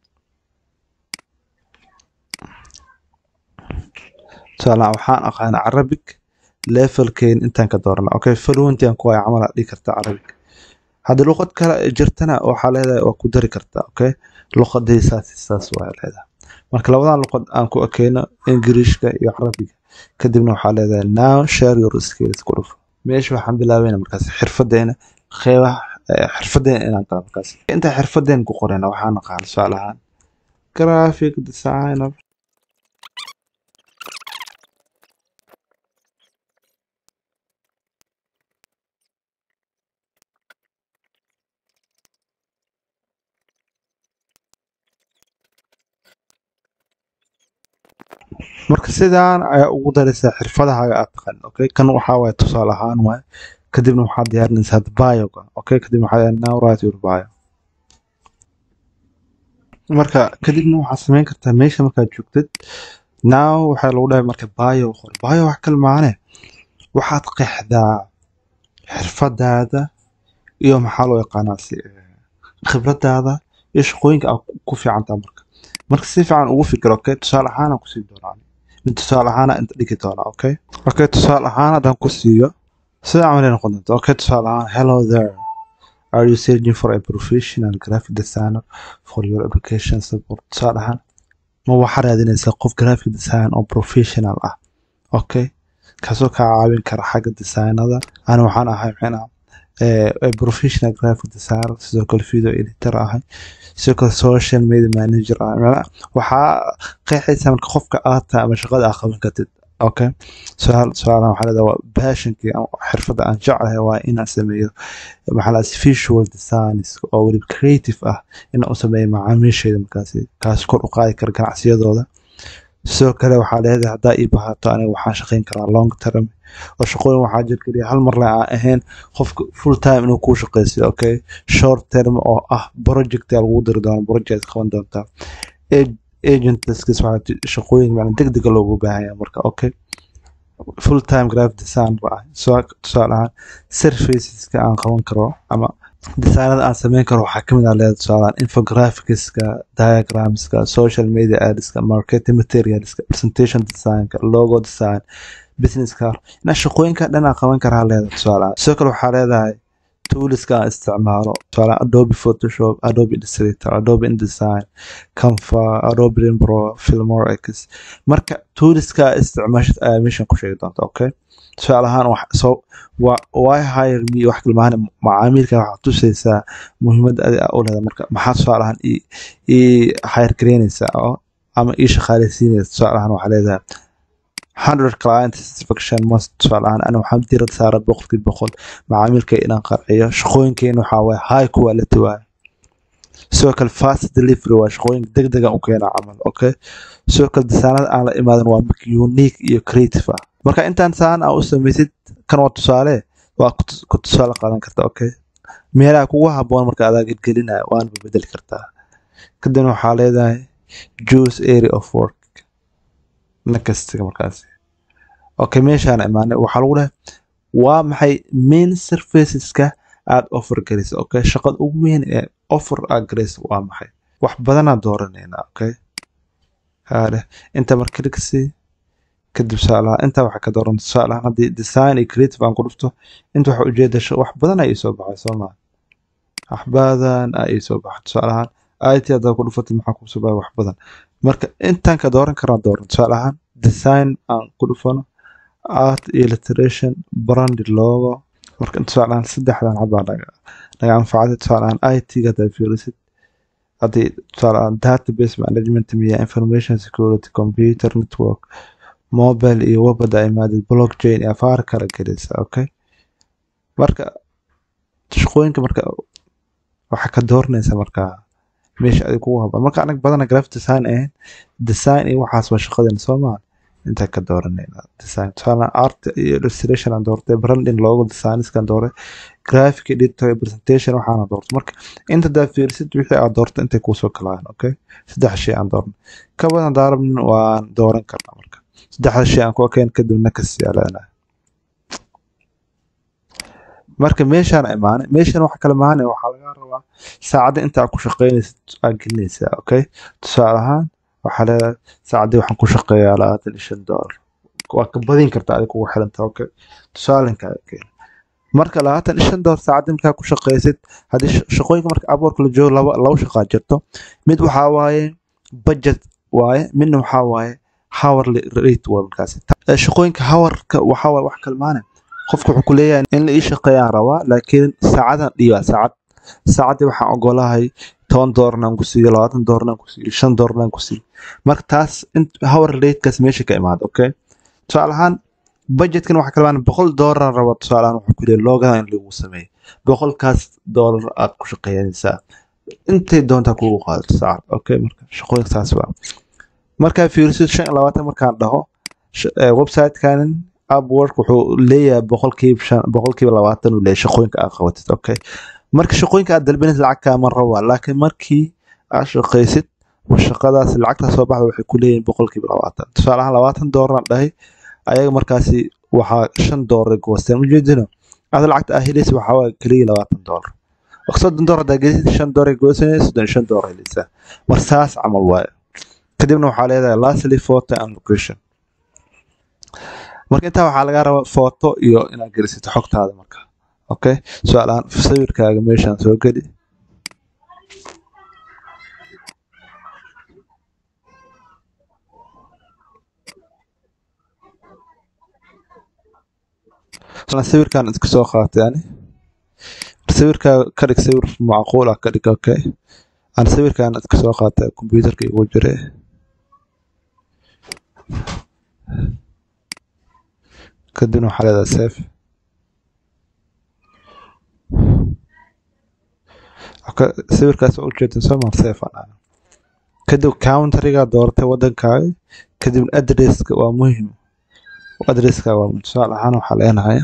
su'aalaha waxaan aqaan Arabic levelkeen intaan ka doorna okay fluent yan ku ay camal dhigi kartaa Arabic haddii luqad kale jirtana waxaa leedahay waa ku dari kartaa okay luqadii saas saas waa leedahay marka labadan luqad aan ku akeeno Ingiriiska iyo Carabiga kadibna waxaa leedahay now share your skills ku dhuf meesha waxaan bilaabeynaa markaas xirfadeena qeybaha xirfadeena inaan qaato markaas inta xirfadeen ku qorayna waxaan aqaan su'aalahan graphic designer marka sidaan ayaa ugu daraysaa xirfadahaaga aad taqaan okay kan waxa way tusaale ahaan way kadibna waxaad diyaarinaysaa bio okay kadibna waxaad now write your bio marka kadibna waxaad samayn kartaa meesha markaad joogtid now waxaa lagu dhahay marka bio qor bio wax kale maane waxaad qeexdaa xirfadaada iyo maxaa loo yaqaanaa si khibradaada iyo shaqooyinka aad ku fiican tahay marka marka si fiican ugu fikir okay tusaale ahaan aan ku sii doonaa tusaale ahaan inta dhigi doona okay okay tusaale ahaan hadaan ku siiyo sida aan noqon doonto okay tusaale ahaan hello there are you searching for a professional graphic designer for your application support tusaale ahaan ma waxaad raadinaysaa qof graphic design oo professional ah okay kaasoo kaa caawin kara xagga designada ana waxaan ahay maxaa ee professional graphic designer sidoo kale video editor ahay sidoo kale social media manager ah waxaa qeexaysaa marka qofka aad tahay ama shaqada aad qaban kartid okay su'aal su'aalaha waxaa leedahay passionkii ama xirfadda aan jeclahay waa inaan sameeyo maxaa la visual designs oo weli creative ah inaan u sameeyo macaamiishayda markaasi kaas kor u qaadi kara ganacsiyadooda sidoo kale waxaa leedahay haddaa ii baahato aniga waxaan shaqayn karaa long term oo shaqooyin waxaa jir kaliya hal mar la ahayn qofka full time inuu ku shaqeysto okay short term oo ah project lagu diri doono project qaban doonta agent skills waxa shaqooyin macna degdeg loogu baahan yahay marka okay full time graphic design waa soo tusaalahan serviceska aan qaban karo ama designada aan sameyn karo waxaa kamid ah leedahay tusaalahan infographics-ka diagrams-ka social media ads-ka marketing materials-ka presentation design-ka logo design business card ina shaqooyinka dhan aan qaban karaa leedahay tusaalahan sidoo kale waxaa leedahay tools-ka aan isticmaalo tusaalahan Adobe Photoshop Adobe Illustrator Adobe InDesign Canva Adobe Premiere Filmora X marka tools-ka isticmaashad ayaa meeshan ku sheegi doonta okay su'aalahan wax soo why hire me wax kalmaan macaamilka waxa tusaysaa muhiimadda ay u leedahay marka maxaa su'aalahan i hire gareynaysaa ama i shaqaaleysiinaysaa su'aalahan waxa leedahay one hundred client satisfaction must su'aalahan ana waxaan diirada saaray boqolkiiba boqol macaamilka inaan qarxiyo shaqooyinkeena waxa way high quality way sidoo kale fast delivery waa shaqooyin degdeg ah u keena camal okay sidoo kale desaanada aan la imaadan waa mid unique iyo creative ah marka intaan saan aa u samaysid kan waa tusaale waa ku tusaale qaadan kartaa okay meelaha kugu habboon marka adaa gelgelinaya waana bedeli kartaa kadibna waxaa leedahay choose area of work nakastiga markaasi okay meeshaan imaanay waxaa lagu dhahay waa maxay main serviceska aad offer garaysa okay shaqada ugu weyn ee offer aad garaysa waa maxay wax badan aad dooranayna okay haade inta marka dhigsi kadib saalaha inta waxa ka dooran saalaha hadii design iyo creative aan ku dhufto inta waxa ujeedasho wax badan ay soo baxay Soomaa wax badan ay soo baxay saalaha I T hada ku dhufatay maxaa ku soo baxay wax badan marka intaan ka dooran karaa dooran saalaha design aan ku dhufano art illustration brand logo marka inta saalaha saddexdan habaa laga laga anfacay saalaha I T gada fiirisid hadii saalaha database management miya information security computer network mobile iyo webada ay maadid blockchain iyo afaar kala gelisa okay marka shaqooyinka marka waxa ka dooranaysa marka meesha ay kugu habboon marka anaga badan graphic design eh design iyo waxaas waa shaqadan Soomaa inta ka dooranayna design sana art iyo illustration aan doortay branding logo design iskan doortay graphic editor presentation waxaan doortay marka inta daa fiirsid wixii aad doortay intay ku soo kalaan okay saddex shay aan doornay ka badan daarabn waan dooran karnaa marka saddex shay aan ku keen kadibna ka siyaalana marka meeshaan imaan meeshaan wax kala maana waxa laga rabaa saacada inta ku shaqeynaysid aad gelinaysaa okay tusaale ahaan waxa la saacada waxaan ku shaqeeyaa labaatan iyo shan doolar waa ka badin kartaa adiga ugu xiranta okay tusaalenka keen marka labaatan iyo shan doolar saacada markaa ku shaqeysid hadii shaqooyinka marka aborka la joogo laba laba shaqo jirto mid waxa waaye budget waaye midna waxa waaye hourly rate waa markaas shaqooyinka hourka waxa waaye wax kala maana qofku wuxuu ku leeyahay in la ii shaqeeyaan rabaa laakiin saacadan dhiba saacad saacadii waxaan ogolahay toban doolarna ku siiyo labaatan doolarna ku siiyo shan doolarna ku siiyo marka taas hour rate kaas meesha ka imaado okay tusaale ahaan budgetkan waxa kala baan boqol doolar rabo tusaale ahaan wuxuu ku leeyahay loogada in lagu sameeyo boqol kaas doolar aad ku shaqeynaysaa intay doonta kugu qaadato saacad okay marka shaqooyinka taas waa marka fiirsid shan iyo labaatan markaan dhaho website kan Upwork wuxuu leeyahay boqolkiiba shan boqolkiiba labaatan uu leeyahay shaqooyinka aad qabatid okay marka shaqooyinka aad dalbanaysid lacag ka ma rabo laakiin markii aad shaqaysid shaqadaas lacagta soo baxda waxay ku leeyihiin boqolkiiba labaatan tusaale ahaan labaatan doolar dhahay ayaga markaasi waxa shan doolar goosteen ujeedino aad lacagta ah helaysid waxa waa kaliya labaatan doolar soddon doolar hadaa gelisid shan doolar goosteen soddon iyo shan doolar helaysaa mar saas camal waaye kadibna waxaa leedahay lastly photo and location marka inta waxa laga rabaa photo iyo inaad gelisid xogtaada marka okay su'aalaan sawirkaaga meeshan soo geli sana sawirkan iska soo qaatay yani sawirka ka dhig sawir macquul ah ka dhig okay aan sawirkan iska soo qaatay computerka igu jiray kadibna waxaa leedahay save sawirkaas oo ujeedin soo maar save aan kadib countryga doortay wadankaaga kadib addresska waa muhiim addresska waa tusaale ahaan waxaa leenahay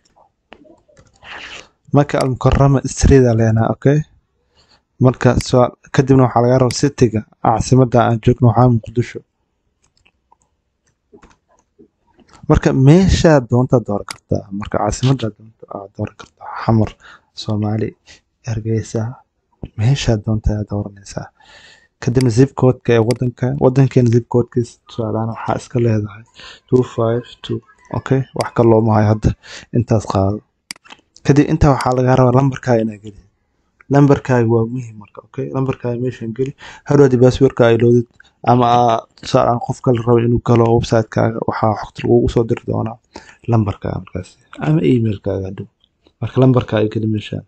marka almukarrama street leenahay okay marka kadibna waxaa laga rabaa cityga caasimada aan joogno waxaa Muqdisho marka meesha doonta dooran kartaa marka caasimada doonta dooran kartaa xamar Soomaali Hargeysa meesha doonta dooranaysaa kadibna zip code-ka ee wadanka wadankeena zip code-kiis tusaalahan waxaa iska leedahay two five two okay wax kale loo maahay hadda intaas qaado kadib inta waxaa laga rabaa lambarkaaga inaad geli lambarkaaga waa muhiim marka okay lambarkaaga meeshan geli hadhow passwordka ay loodid ama saaran qof kale rabo inuu galo website-kaaga waxa xogta lagu soo diri doonaa lambarkaaga markaas ama email-kaaga hadhow marka lambarkaaga geli meeshan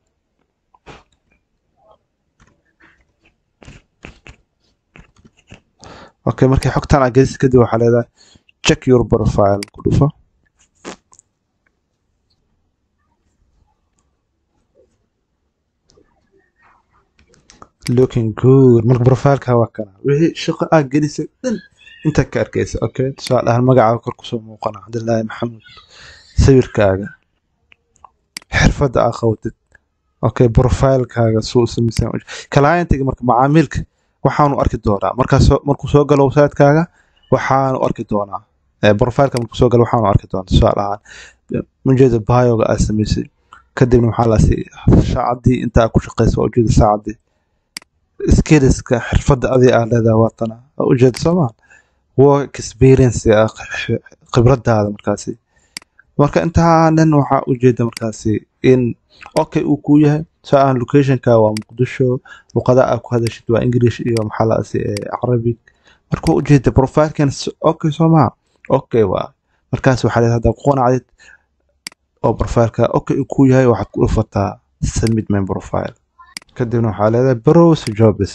okay markay xogtaan aad gelisid kadib waxaa leedahay check your profile ku dhufo looking good marka profileka waa kana wixii shaqo aad gelisay dhan inta ka arkaysa okay tusaale ahaan magacaaga kor kusoo muuqana cabdillaahi maxamuud sawirkaaga xirfadda aad qabatid okay profilekaaga suu samaysan clientiga marka macaamilka waxaanu arki doonaa markaas markuu soo galo website-kaaga waxaanu arki doonaa profileka markuu soo galo waxaanu arki doonaa tusaale ahaan mujeeda bioga aad samaysay kadibna waxaa la siiyay saacadii inta aad ku shaqayso ujeeda saacadii skillska xirfadda adii aad leedahay waatana ujeeda soomaa work experience khibradaada markaasi marka intaanan waxaa ujeeda markaasi in okay uu ku yahay saa locationka waa muqdisho luqada aad ku hadashid waa english iyo maxaa la siiyay arabic marka ujeeda profilkan okay soomaa okay waa markaas waxaa leedahay hadda qoonacid oo profileka okay uu ku yahay waxaad ku dhufataa submit my profile kadibna waxaa leedahay browse jobs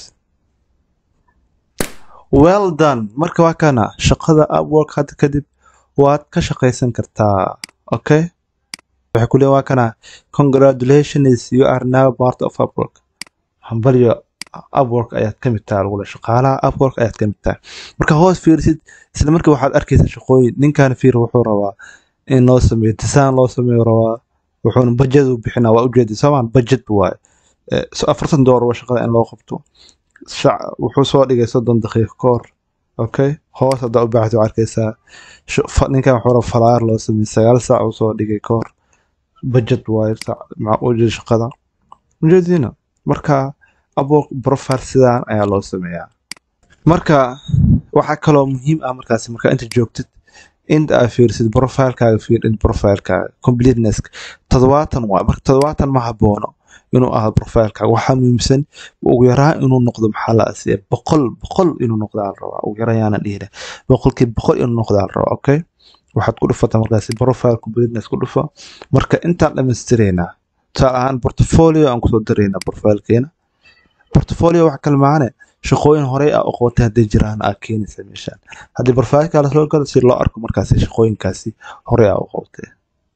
well done marka waa kana shaqada Upwork hadda kadib waad ka shaqaysan kartaa okay waxay ku leeyahay waa kana congratulations you are now part of Upwork hambalyo Upwork ayaad ka mid tahay wala shaqaalaha Upwork ayaad ka mid tahay marka hoos fiirsid isla markii waxaad arkaysaa shaqooyin ninkan fiir wuxuu rabaa in loo sameeyo design loo sameeyo rabaa wuxuuna budget u bixinaa waa ujeedin soomaan budget waaye so afartan doolar waa shaqada in loo qabto wuxuu soo dhigay soddon daqiiqo ka hor okay hoos hadda u baaxdo arkaysaa ninkan wuxuu rabaa falaar loo sameeyo sagaal saac uu soo dhigay ka hor budget waaye ujeed shaqada ujeedina marka Upwork profile sidaan ayaa loo sameeyaa marka waxaa kaloo muhiim ah markaasi marka inta joogtid inta aad fiirsid profilekaaga fiir in profilekaaga completeness toddobaatan waa marka toddobaatan ma haboono inuu ahaado profilekaaga waxaa muhiimsan ugu yaraan inuu noqdo maxaa la asiiya boqol boqol inuu noqdo aan rabaa ugu yaraan yaanan dhihin boqolkii boqol inuu noqdo aan rabaa okay waxaad ku dhufataa markaasi profile completeness ku dhufa marka intaan dhammaystiraynaa tusaale ahaan portfolio aan kusoo daraynaa profilkeena portfolio wax kale maane shaqooyin horey ah oo qootay hadii jiraan aad keenaysa meeshan hadii profileka la soo galo si loo arko markaasi shaqooyinkaasi horey ah oo qootay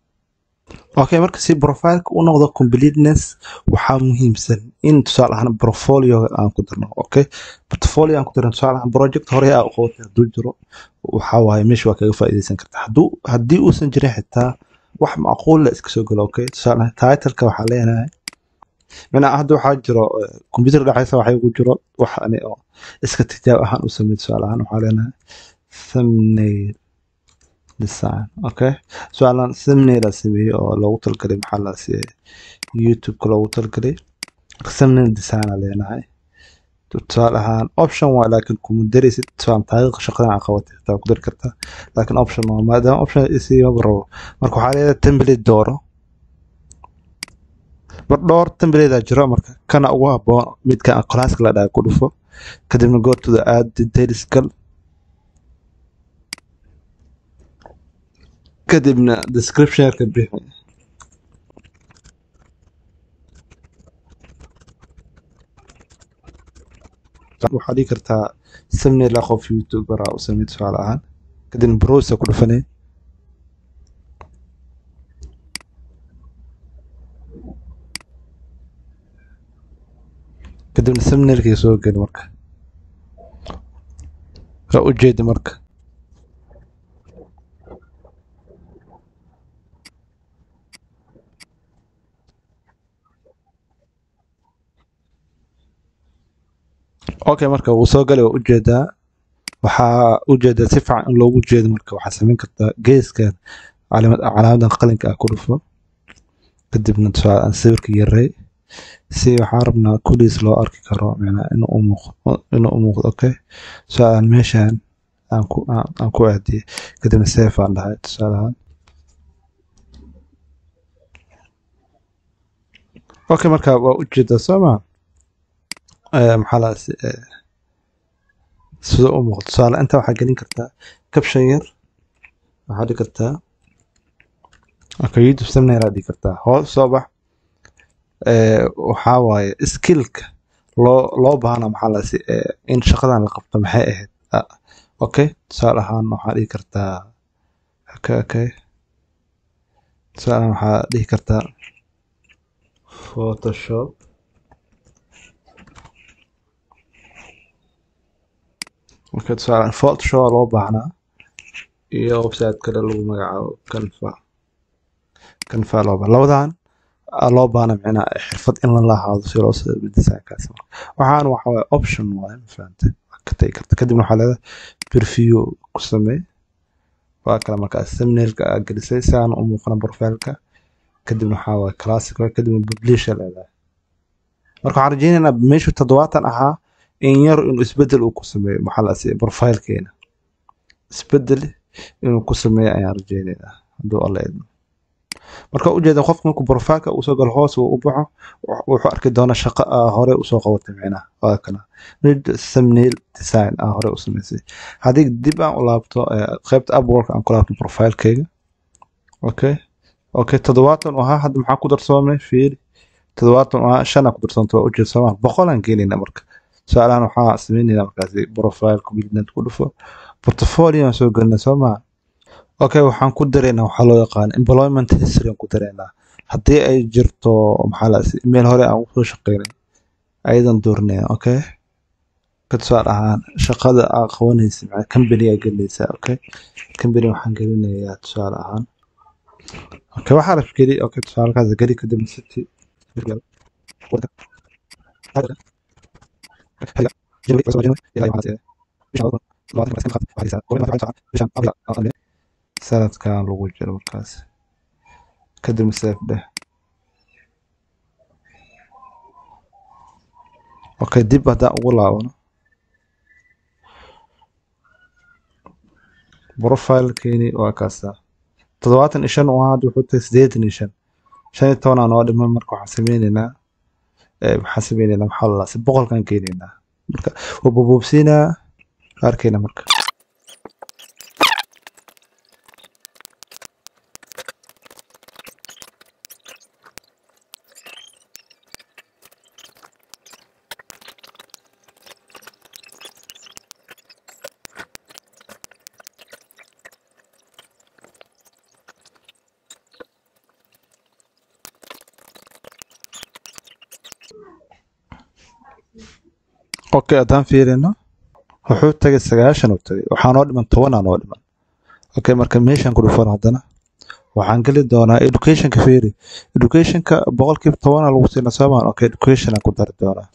okay marka si profileka uu noqdo completeness waxaa muhiimsan in tusaale ahaan portfolio aan ku darno okay portfolio aan ku darno tusaale ahaan project horey ah oo qootay haduu jiro waxa waaye meesha waa kaga faa'iideysan kartaa haduu hadii uusan jirin xitaa wax macquul la iska soo galo okay tusaale ahaan title-ka waxaa leenahay mana hadda waxaa jiro computer dhaxaysa waxa ugu jiro wax ani oo iska tijaab ahaan u sameeyay su'aal ahaan waxaa leenahay thumbnail design okay su'aalan thumbnail la sameeyo oo loogu talgalay maxaa la siiyay YouTube ka loogu talgalay thumbnail design leenahay tusaale ahaan option waa laakiin kuma darisid tusaale taariikh shaqada aan qabatay taa ku dar kartaa laakiin option ma maadaama option isiyo baro marka waxaa leedahay template dooro bardhoor template jiro marka kana ugu haboon midka class-ka la dhahay ku dhufo kadibna go to the add details gal kadibna description ka bixi waxaad dhigi kartaa thumbnail la qof youtuber ah oo sameeyo su'aal ahaan kadibna browse ku dhufanay kadibna thumbnailka soo gal marka ka ujeed marka okay marka uu soo galay ujeedaa waxa ujeedaa si fiican in loogu jeedo marka waxa sameyn kartaa geeska calaamad calaamadan qalinka ah ku dhufo kadibna tusaale sawirka yaray si waxaan rabnaa kuliis loo arki karo macnaa inuu u muuqdo inuu u muuqdo okay su'aal meeshan aan ku aan ku aadiyay kadibna save aan dhahay tusaale okay marka waa ujeedaa sama ee maxaa la sida u muuqdo tusaale inta waxaa gelin kartaa caption yar waxaa dhigi kartaa okay YouTube thumbnail aad dhigi kartaa hoos soo bax ee waxa waaye skillka loo loo baahna maxaa la si in shaqadan la qabto maxay ahayd okay tusaale ahaan waxaa dhigi kartaa okay okay tusaale waxaa dhigi kartaa Photoshop marka tusaale photoshop loo baahnaa iyo website kale lagu magacaabo canva canva loo baahnaa labadan loo baahna macnaa xirfad in la lahaado si loo sameeyo design-kaas waxaan waxa waaye option waaye fahamtay ka tagi karta kadibna waxaa leedahay preview ku samee waa kala markaas thumbnail-ka aad gelisay si aan u muuqana profile-ka kadibna waxaa waaye classic kadibna publish leedahay marka waxaan rajeynaynaa meeshu toddobaatan ahaa in yar inuu isbedel uu ku sameeyo maxaa la asiiya profile-keena isbedel inuu ku sameeyo ayaan rajeynaynaa hadduu alla idmo marka ujeeda qofka markuu profile-ka uu soo galo hoos uu u baxo wuxuu arki doonaa shaqo hore usoo qabatay micnaha waa kana mid thumbnail design ah hore u samaysay haddii dib aan u laabto qaybta upwork aan ku laabto profile-keyga okay okay toddobaatan u ahaa hadda maxaa ku darsoomay fiiri toddobaatan u ahaa shan aa ku darsoonta waa ujeeda soomaa boqol aan geenayna marka su-aalahan waxaa sameynayna markaasi profile-ku bidnad ku dhufo portfolio aan soo gelina soomaa okay waxaan ku dareynaa waxaa loo yaqaan employment history aan ku dareynaa haddii ay jirto maxaa la email hore aan usoo shaqeynay ayadan dooranaya okay ka tusaale ahaan shaqada aa qabanaysa macnaa company aa gelinaysaa okay company waxaan gelinayaa tusaale ahaan okay waxaa raf geli okay tusaalekaas geli kadib city sanadkan lagu jiro markaas kadib save dheh okay dib haddaan ugu laabano profile-keeni waa kaasa toddobaatan iyo shan u ahaa wuxuu tahay siddeetan iyo shan shan iyo toban aan noo dhiman marka waxaan sameynaynaa waxaan sameynaynaa maxaa la si boqolkan keenaynaa marka waa boboobsiinaa arkayna marka okay haddaan fiirino wuxuu tagay sagaashan uu tagay waxaa noo dhiman toban aa noo dhiman okay marka meeshaan ku dhufan haddana waxaan geli doonaa educationka fiiri educationka boqolkiiba toban aa lagu siina soomaan okay education aan ku dari doonaa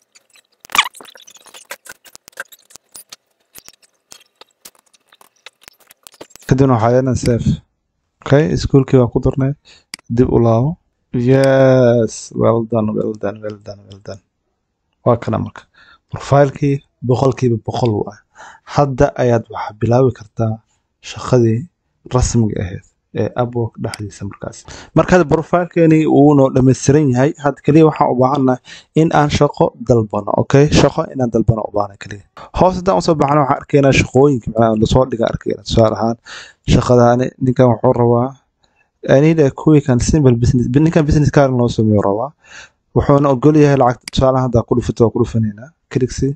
kadibna waxaa yeelan safe okay iskuolkii waa ku darnay dib u laabo yes well done well done well done well done waa kana marka profile-kii boqolkiiba boqol u ah hadda ayaad waxa bilaabi kartaa shaqadii rasmiga ahayd ee upwork dhexdiisa markaas marka hadda profile-keeni uu noo dhammaystiran yahay hadda kaliya waxaan u baahannahay in aan shaqo dalbano okay shaqo inaan dalbano u baahna kaliya hoos haddaan usoo baxna waxaan arkaynaa shaqooyinka macnaha lasoo dhiga arkayna tusaale ahaan shaqadaani ninkan wuxuu rabaa anida kuwii kan simple business ninkan business card loo sameeyo rabaa wuxuuna ogol yahay lacagta tusaalahan haddaa ku dhufato waa ku dhufanaynaa cliksi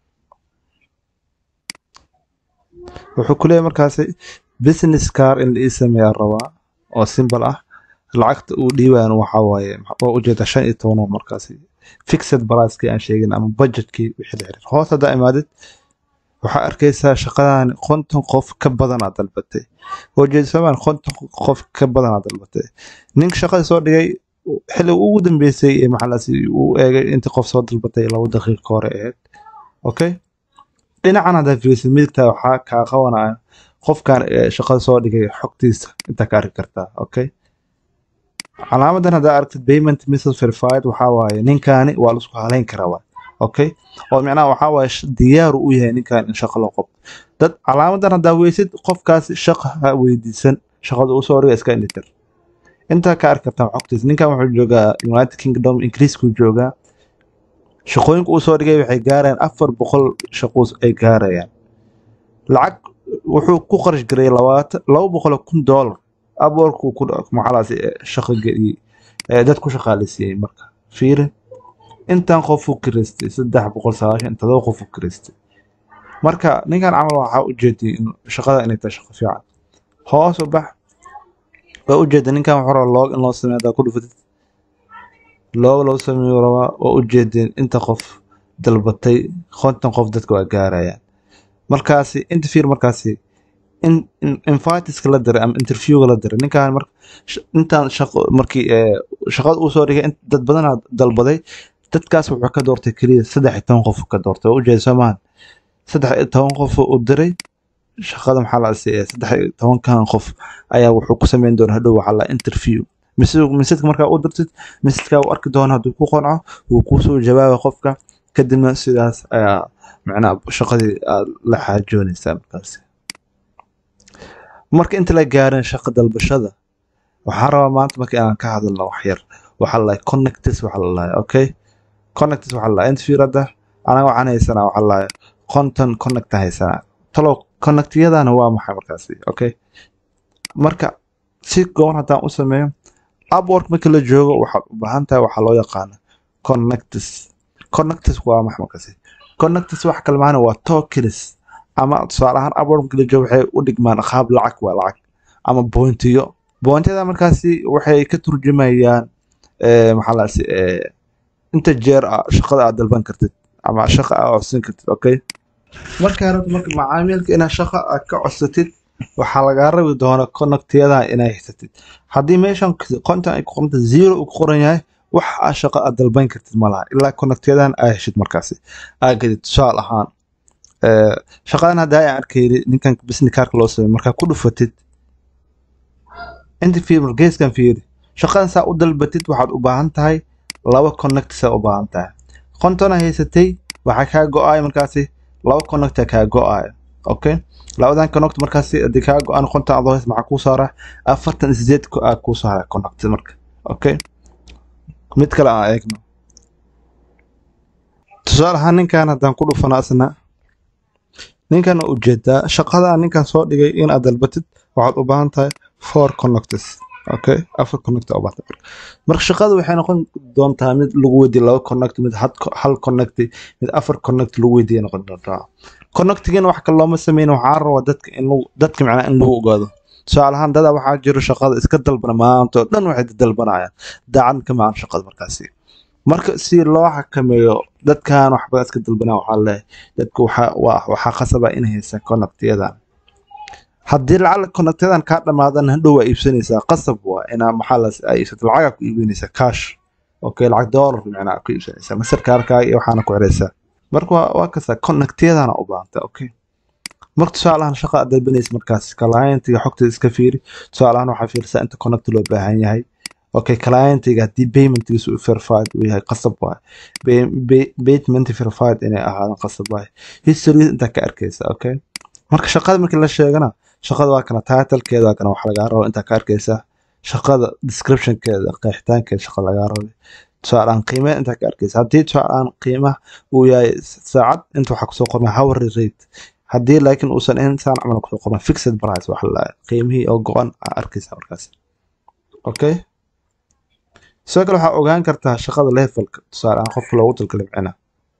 wuxuu ku leeyahay markaasi business card in la ii sameeyaa rabaa oo simple ah lacagta uu dhiibaan waxaa waaye waa ujeeda shan iyo toban markaasi fixed price-kii aan sheegin ama budgetkii wixii la xiriir hoos haddaa imaadid waxaa arkaysaa shaqadan konton qof ka badan aad dalbatay ujeeda soomaan konton qof ka badan aad dalbatay ninka shaqada soo dhigay xilli ugu dambeysay ee maxalaasi uu eegay inta qof soo dalbatay laba daqiiqo hore ahayd okay dhinacan hadda fiirsid midigta waxaa kaa qabanaya qofkan shaqada soo dhigay xogtiisa inta ka arki kartaa okay calaamadan haddaa aragtid payment method verified waxaa waaye ninkaani waa laisku haleyn karaa waa okay oo macnaha waxaa waaye diyaar u yahay ninkan in shaqo loo qabto dad calaamadan haddaa weysid qofkaas shaqa ha weydiisan shaqada uu soo dhigay iska indhitir inta ka arki kartaa xogtiisa ninkan wuxuu joogaa United Kingdom Ingiriisku joogaa shaqooyinka uu soo dhigay waxay gaarayaan afar boqol shaqo ay gaarayaan lacag wuxuu ku qarash garay labaatan laba boqol kun dollar Upwork ku maxalaasi shaqo geliyay ee dad ku shaqaaleysiiyay marka fiir intaan qof u kiristay saddex boqol sagaashan todoba qof u kiristay marka ninkan camal waxa u jeediyay in shaqada inay tahay shaqo fiican hoos u bax waa u jeeda ninkan wuxuu rabaa log in loo sameeyo hadaa ku dhufatid log loo sameeyo rabaa waa u jeedeen inta qof dalbatay konton qof dadka waa gaarayaan markaasi interview markaasi in invites la diray ama interview la diray ninkan marka intaan shaqo markii shaqada uu soo dhigay dad badan dalbaday dadkaas wuxuu ka doortay kaliya saddex iyo toban qof ka doortay oo jeesamaan saddex iyo toban qof u diray shaqada maxaa la siiyay saddex iyo toban kan qof ayaa wuxuu ku sameyn doonaa hadhow waxa la interview misidka markaa u dirtid misidka uu arki doona hadduu ku qanco uu ku soo jawaabo qofka kadibna sidaas ayaa macnaa shaqadii la xaajoonaysaa markaas marka inta la gaarin shaqa dalbashada waxaa rabaa maanta markii aan ka hadalno wax yar waxa la connectis waxa la okay connectis waxa la interviewada anaga waxaan haysanaa waxa la content connect haysanaa talo connectiyadana waa maxay markaasi okay marka si goon haddaan u sameeyo Upwork marka la joogo waxa u baahan tahay waxa loo yaqaan connectis connectis waa maxay markaasi connectis wax kale macna waa tokens ama tusaalahan Upwork marka la joogo waxay u dhigmaan qaab lacag waa lacag ama pointiyo pointyada markaasi waxay ka turjumayaan ee maxaa la ee inta jeer shaqada aad dalban kartid ama shaqo aad codsan kartid okay marka aad marka macaamilka ina shaqo aad ka codsatid waxa laga rabi doona connectiyada inay haysatid hadii meeshan content ay ku qoranta zero u qoran yahay wax aad shaqo aad dalban kartid malaha ilaa connectiyadan ay heshid markaasi aad gadid tusaale ahaan ee shaqadan hadda ay arkay ninkan business card loo sameeyo marka ku dhufatid inta fiir geeskan fiir shaqadan saa u dalbatid waxaad u baahan tahay laba connect saa u baahan tahay qontona haysatay waxa ka go'ay markaasi laba connect ka go'ay okay labadan connect markaasi hadii ka go'an qonta adoo hees maxaa ku saara afartan iyo sideed ku saara connect marka okay mid kale aan eegno tusaale ahaan ninkan haddaan ku dhufanaasna ninkan u jeedaa shaqada ninkan soo dhigay in aad dalbatid waxaad u baahan tahay four connectors okay afar connect oo baahan marka shaqadu waxay noqon doontaa mid lagu weydiiyo laba connect mid hal connect mid afar connect lagu weydiiyo noqon doontaa connectigan wax kale looma sameeyno waxa rabo dadka in dadka macna in lagu ogaado su'aal ahaan dada waxa jiro shaqada iska dalbana maanta dhan waxay dalbanayaan daacad ka macna shaqada markaasi marka si loo xakameeyo dadkan waxba iska dalbanaa waxa la dadku waxa waxa qasaba in haysa connectiyada haddii lacag connectadan ka dhamaadan hadhow waa iibsanaysaa qasab waa ina maxal ay iibsato lacag ku iibinaysaa cash okay lacag dollar macna ku iibsanaysaa masarkaarka iyo waxaana ku xiraysaa marka waa kasa connectiyadana u baahanta okay marka su'aalahan shaqa dalbanays markaas client-iga xogta iska fiiri su'aalahan waxa fiirsaa inta connect loo baahan yahay okay client-iga hadii payment-isu verified uu yahay qasab waa payment verified inay ahaadaan qasab waa history inta ka arkaysa okay marka shaqada markii la sheegana shaqada waa kana title-keeda kana wax laga rabo inta ka arkaysa shaqada description-keeda qeexitaankeeda shaqa laga rabo su'aalan qiimaha inta ka arkaysa hadii su'aalan qiimaha uu yahay saacad inta waxa ku soo qornaa hourly rate hadii laakiin uusan insan amal ku soo qornaa fixed price wax la qiimihii oo go'an arkaysa markaas okay soo kale waxa ogaan kartaa shaqada levelka su'aalan qofka loogu talgalay macna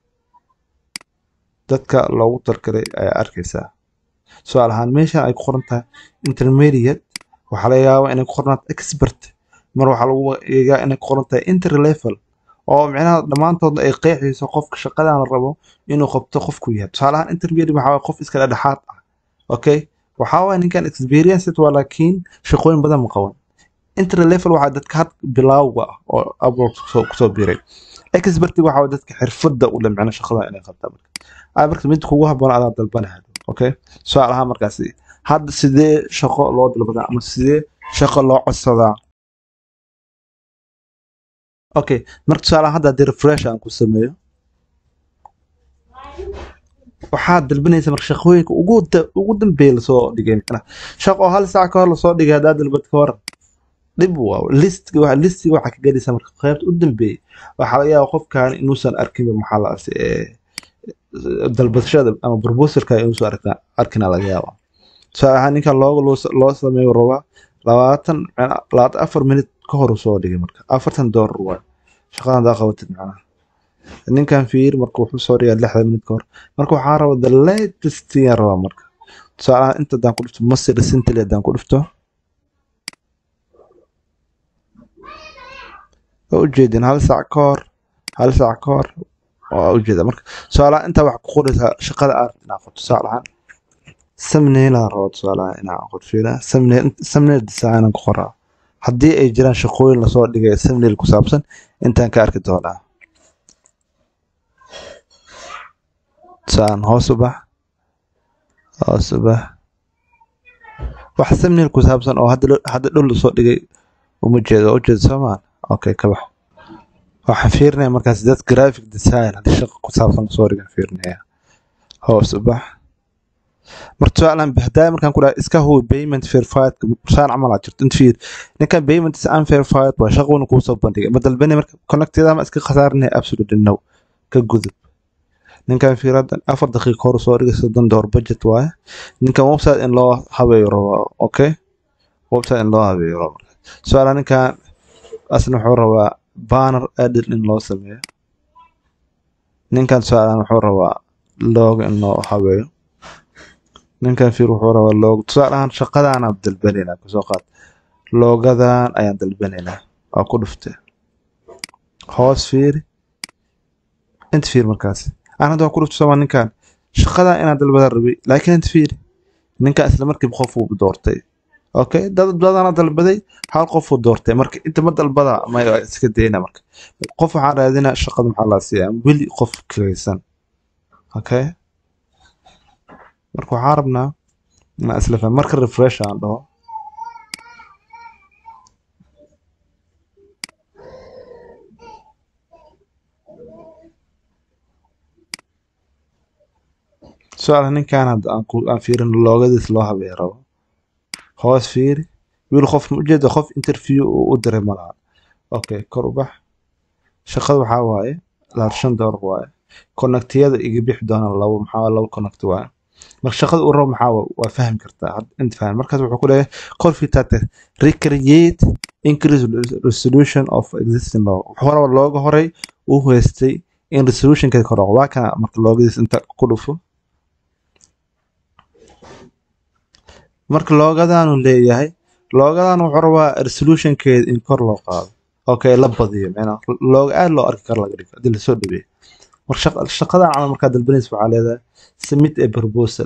dadka loogu talgalay ay arkaysa su'aalahan meesha ay ku qoran tahay intermediate waxa la yaabaa inay ku qornaato expert mar waxa lagu eegaa inay ku qoran tahay entry level oo macnaha dhamaantood ay qeexayso qofka shaqadan la rabo inuu qabto qofku yahay tusaalahan intermediate waxa qof iska dhexaad ah okay waxa waa ninkan experience waa laakiin shaqooyin badan ma qaban entry level waxa dadka had bilawga oo Upwork soo soo biiray expert waxa dadka xirfadda u leh macnaha shaqada inay qabtaan ay marka mid kugu haboon aad dalbanahay okay su'aalaha markaasi had sidee shaqo loo dalbadaa ama sidee shaqo loo codsadaa okay marka su'aalaha hadda dir refresh aan ku sameeyo waxa dalbanaysa marka shaqooyinka ugu ugu dambeeyay la soo dhigay shaqo hal saac ka hor la soo dhigay hadda dalbad ka hor dib waa list waxa list waxa ka galaysa marka qaybta u dambeeyay waxa laga yaabaa qofkan inuusan arkin maxaa la ee dalbashada ama proposalka inuu soo arkaa arkina laga yaabaa saacad ninka loogu loo sameeyo raba labaatan labaatan iyo afar minute ka hor soo dhigay marka afartan dollar waa shaqadan daa qabatid macna ninkan fiir marka wuxuu soo dhigay lixdan minute ka hor marka waxa raba the latest year raba marka saacad inta daan ku dhufto master recently daan ku dhufto oo jeedin hal saac ka hor hal saac ka hor oo ujeeda marka su'aalaha inta wax ku qoraysa shaqada aad naaqato su'aalahan thumbnail aan rabo tusaalaha inaan qod fiira thumbnail thumbnail design aan ku qoraa haddii ay jiraan shaqooyin lasoo dhigay thumbnail ku saabsan intaan ka arki doonaa saan hoos u bax hoos u bax wax thumbnail ku saabsan oo hadda hadda dhul lasoo dhigay uma jeedo u jeedo Soomaan okay ka bax waxaan fiirnay markaas dad graphic design haddii shaqo ku saabsan lasoo dhigay fiirnaya hoos u bax marka aan bahdaa markaan ku dhahay iska hubi payment verified saan camal aad jirto inta fiir ninka payment is unverified waa shaqo ku soo bandhigay ma dalbani marka connected ama iska khasaarinay absolutely no ka gudub ninkan fiiradan afar daqiiqo hor soo dhigay soddon dollar budget waaye ninkan website in loo habeeyo rabo okay website in loo habeeyo rabo su'aalaha ninkan asna wuxuu rabaa banner edit in loo sameeyo ninkan su'aalahan wuxuu rabaa logo in loo habeeyo ninkan fiir wuxuu rabaa logo tusaalahan shaqadaan aan dalbanayna ku soo qaad logadan ayaan dalbanayna oo ku dhuftay hoos fiir inta fiir markaas أنا ده كله تسمع نكان شقدا أنا دل بدر ربي لكن أنت فير نكان أصلا مركب خوفه بدورتي أوكي ده ده أنا دل بدي حال خوفه بدورتي مرك أنت ما دل بدا ما يسكتينا مرك خوف على هذينا شقد محلاسية يعني بلي خوف كويسان أوكي مركو عاربنا ما أسلفه مرك الريفرش عنده سؤال ninkan hadda aan ku aan fiirin loogadiis loo habeeyo rabo hoos fiiri wiil qof ujeedo qof interview u diray malaha okay kor u bax shaqada waxa waaye shan dollar waaye connectiyada iga bixi doona labo maxaa labo connect waaye marka shaqada uu rabo maxaa waa fahmi kartaa inta faham markaas wuxuu ku leeyahay kor fiitate recreate increase resolution of existing log wuxuu rabo looga horay uu haystay in resolution ka kor waa kana marka loogadiis inta ku dhufo marka loogadan uu leeyahay loogadan wuxuu rabaa resolution keed in kor loo qaado okay la badiyo macna loog aad loo arki karo laga dhigo hadii la soo dhabeeyo marka shaqada aan marka dalbanayso waxa leedahay submit a proposal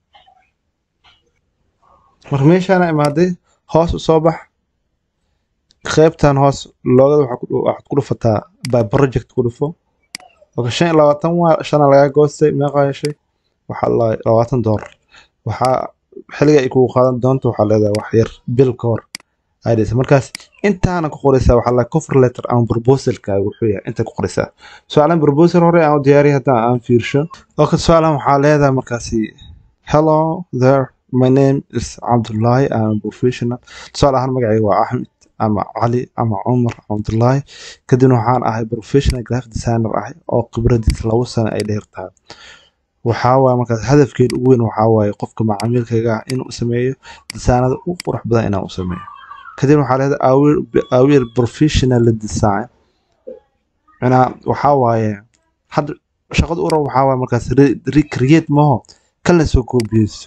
marka meeshaan imaaday hoos u soo bax qaybtan hoos loogada waxa ku dhufataa by project ku dhufo okay shan iyo labaatan waa shan laga goostay meeqa yeeshay waxa la labaatan dollar waxa xiliga ay ku qaadan doonto waxa leedahay wax yar bil koor aydes markaas intaana ku qoraysaa waxa la cover letter ama proposal ka wuxuu yahay inta ku qoraysaa su'aalan proposal hore aan diyaariyo hadda aan fiirsho oo ka su'aalan waxa leedahay markaasi hello there my name is Abdullah I'm a professional su'aalahan magacayga waa Ahmed ama Ali ama Umar Abdullah kadib waxaan ahay professional graphic designer ah oo khibradiis labo sano ay dheertahay waxa waa markaas hadafkeedu ugu weyn waxa waaye qofka macaamilkayga inuu sameeyo disaanada u qurux badan inuu u sameeyo kadib waxa leedahay awir awir professional design ana waxa waaye had shaqada u rabo waxa waaye markaas recreate ma kala soo koobiyeyso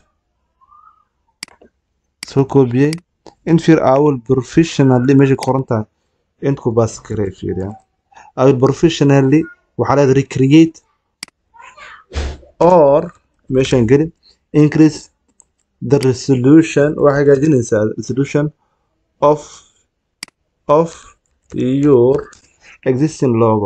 soo koobiyey in fiir awir professional meesha qoranta intku baas kareey fiiriya awir professionally waxa leedahay recreate or meeshan gelin increase the resolution waxa hagaajinaysaa resolution of of your existing logo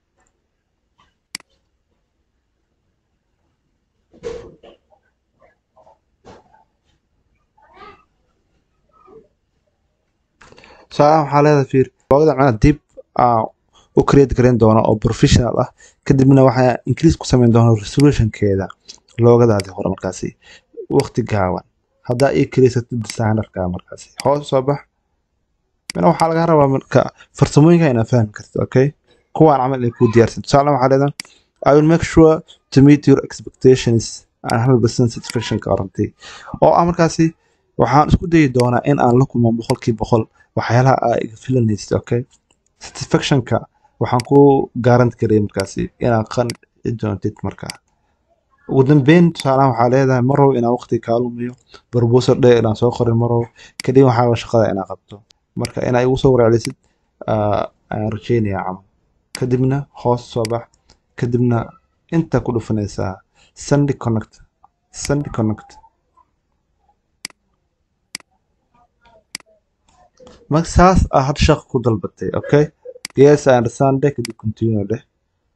saa waxa leedahay fiir loogada macna dib u create gareyn doona oo professional ah kadibna waxa increase ku sameyn doona resolution keeda loogadaadi hore markaasi waqti gaaban hadaa ay create designer ka markaasi hoos soo bax mana waxa laga rabaa marka farsamooyinka inaad fahmi karto okay kuwaan camal ay ku diyaarsan tusaale waxa leedahay I will make sure to meet your expectations and one hundred percent satisfaction guarantee oo markaasi waxaan isku dayi doonaa in aan la kulmo boqolkiiba boqol waxyaalaha ay filanaysto okay satisfaction ka waxaan ku guarantee karay markaasi inaan qanci doontid markaa ugu dambeyn tusaale waxa leedahay marow inaan waqti ka lumiyo proposal dheer inaan soo qorin marow kadib waxa la shaqada inaan qabto marka in ay ugu soo warcelisid aan rajeynaya camal kadibna hoos soo bax kadibna inta ku dhufanaysaa send connect send connect marka saas ah had shaqo ku dalbatay. Okay, yes I understand that. Could you continue there?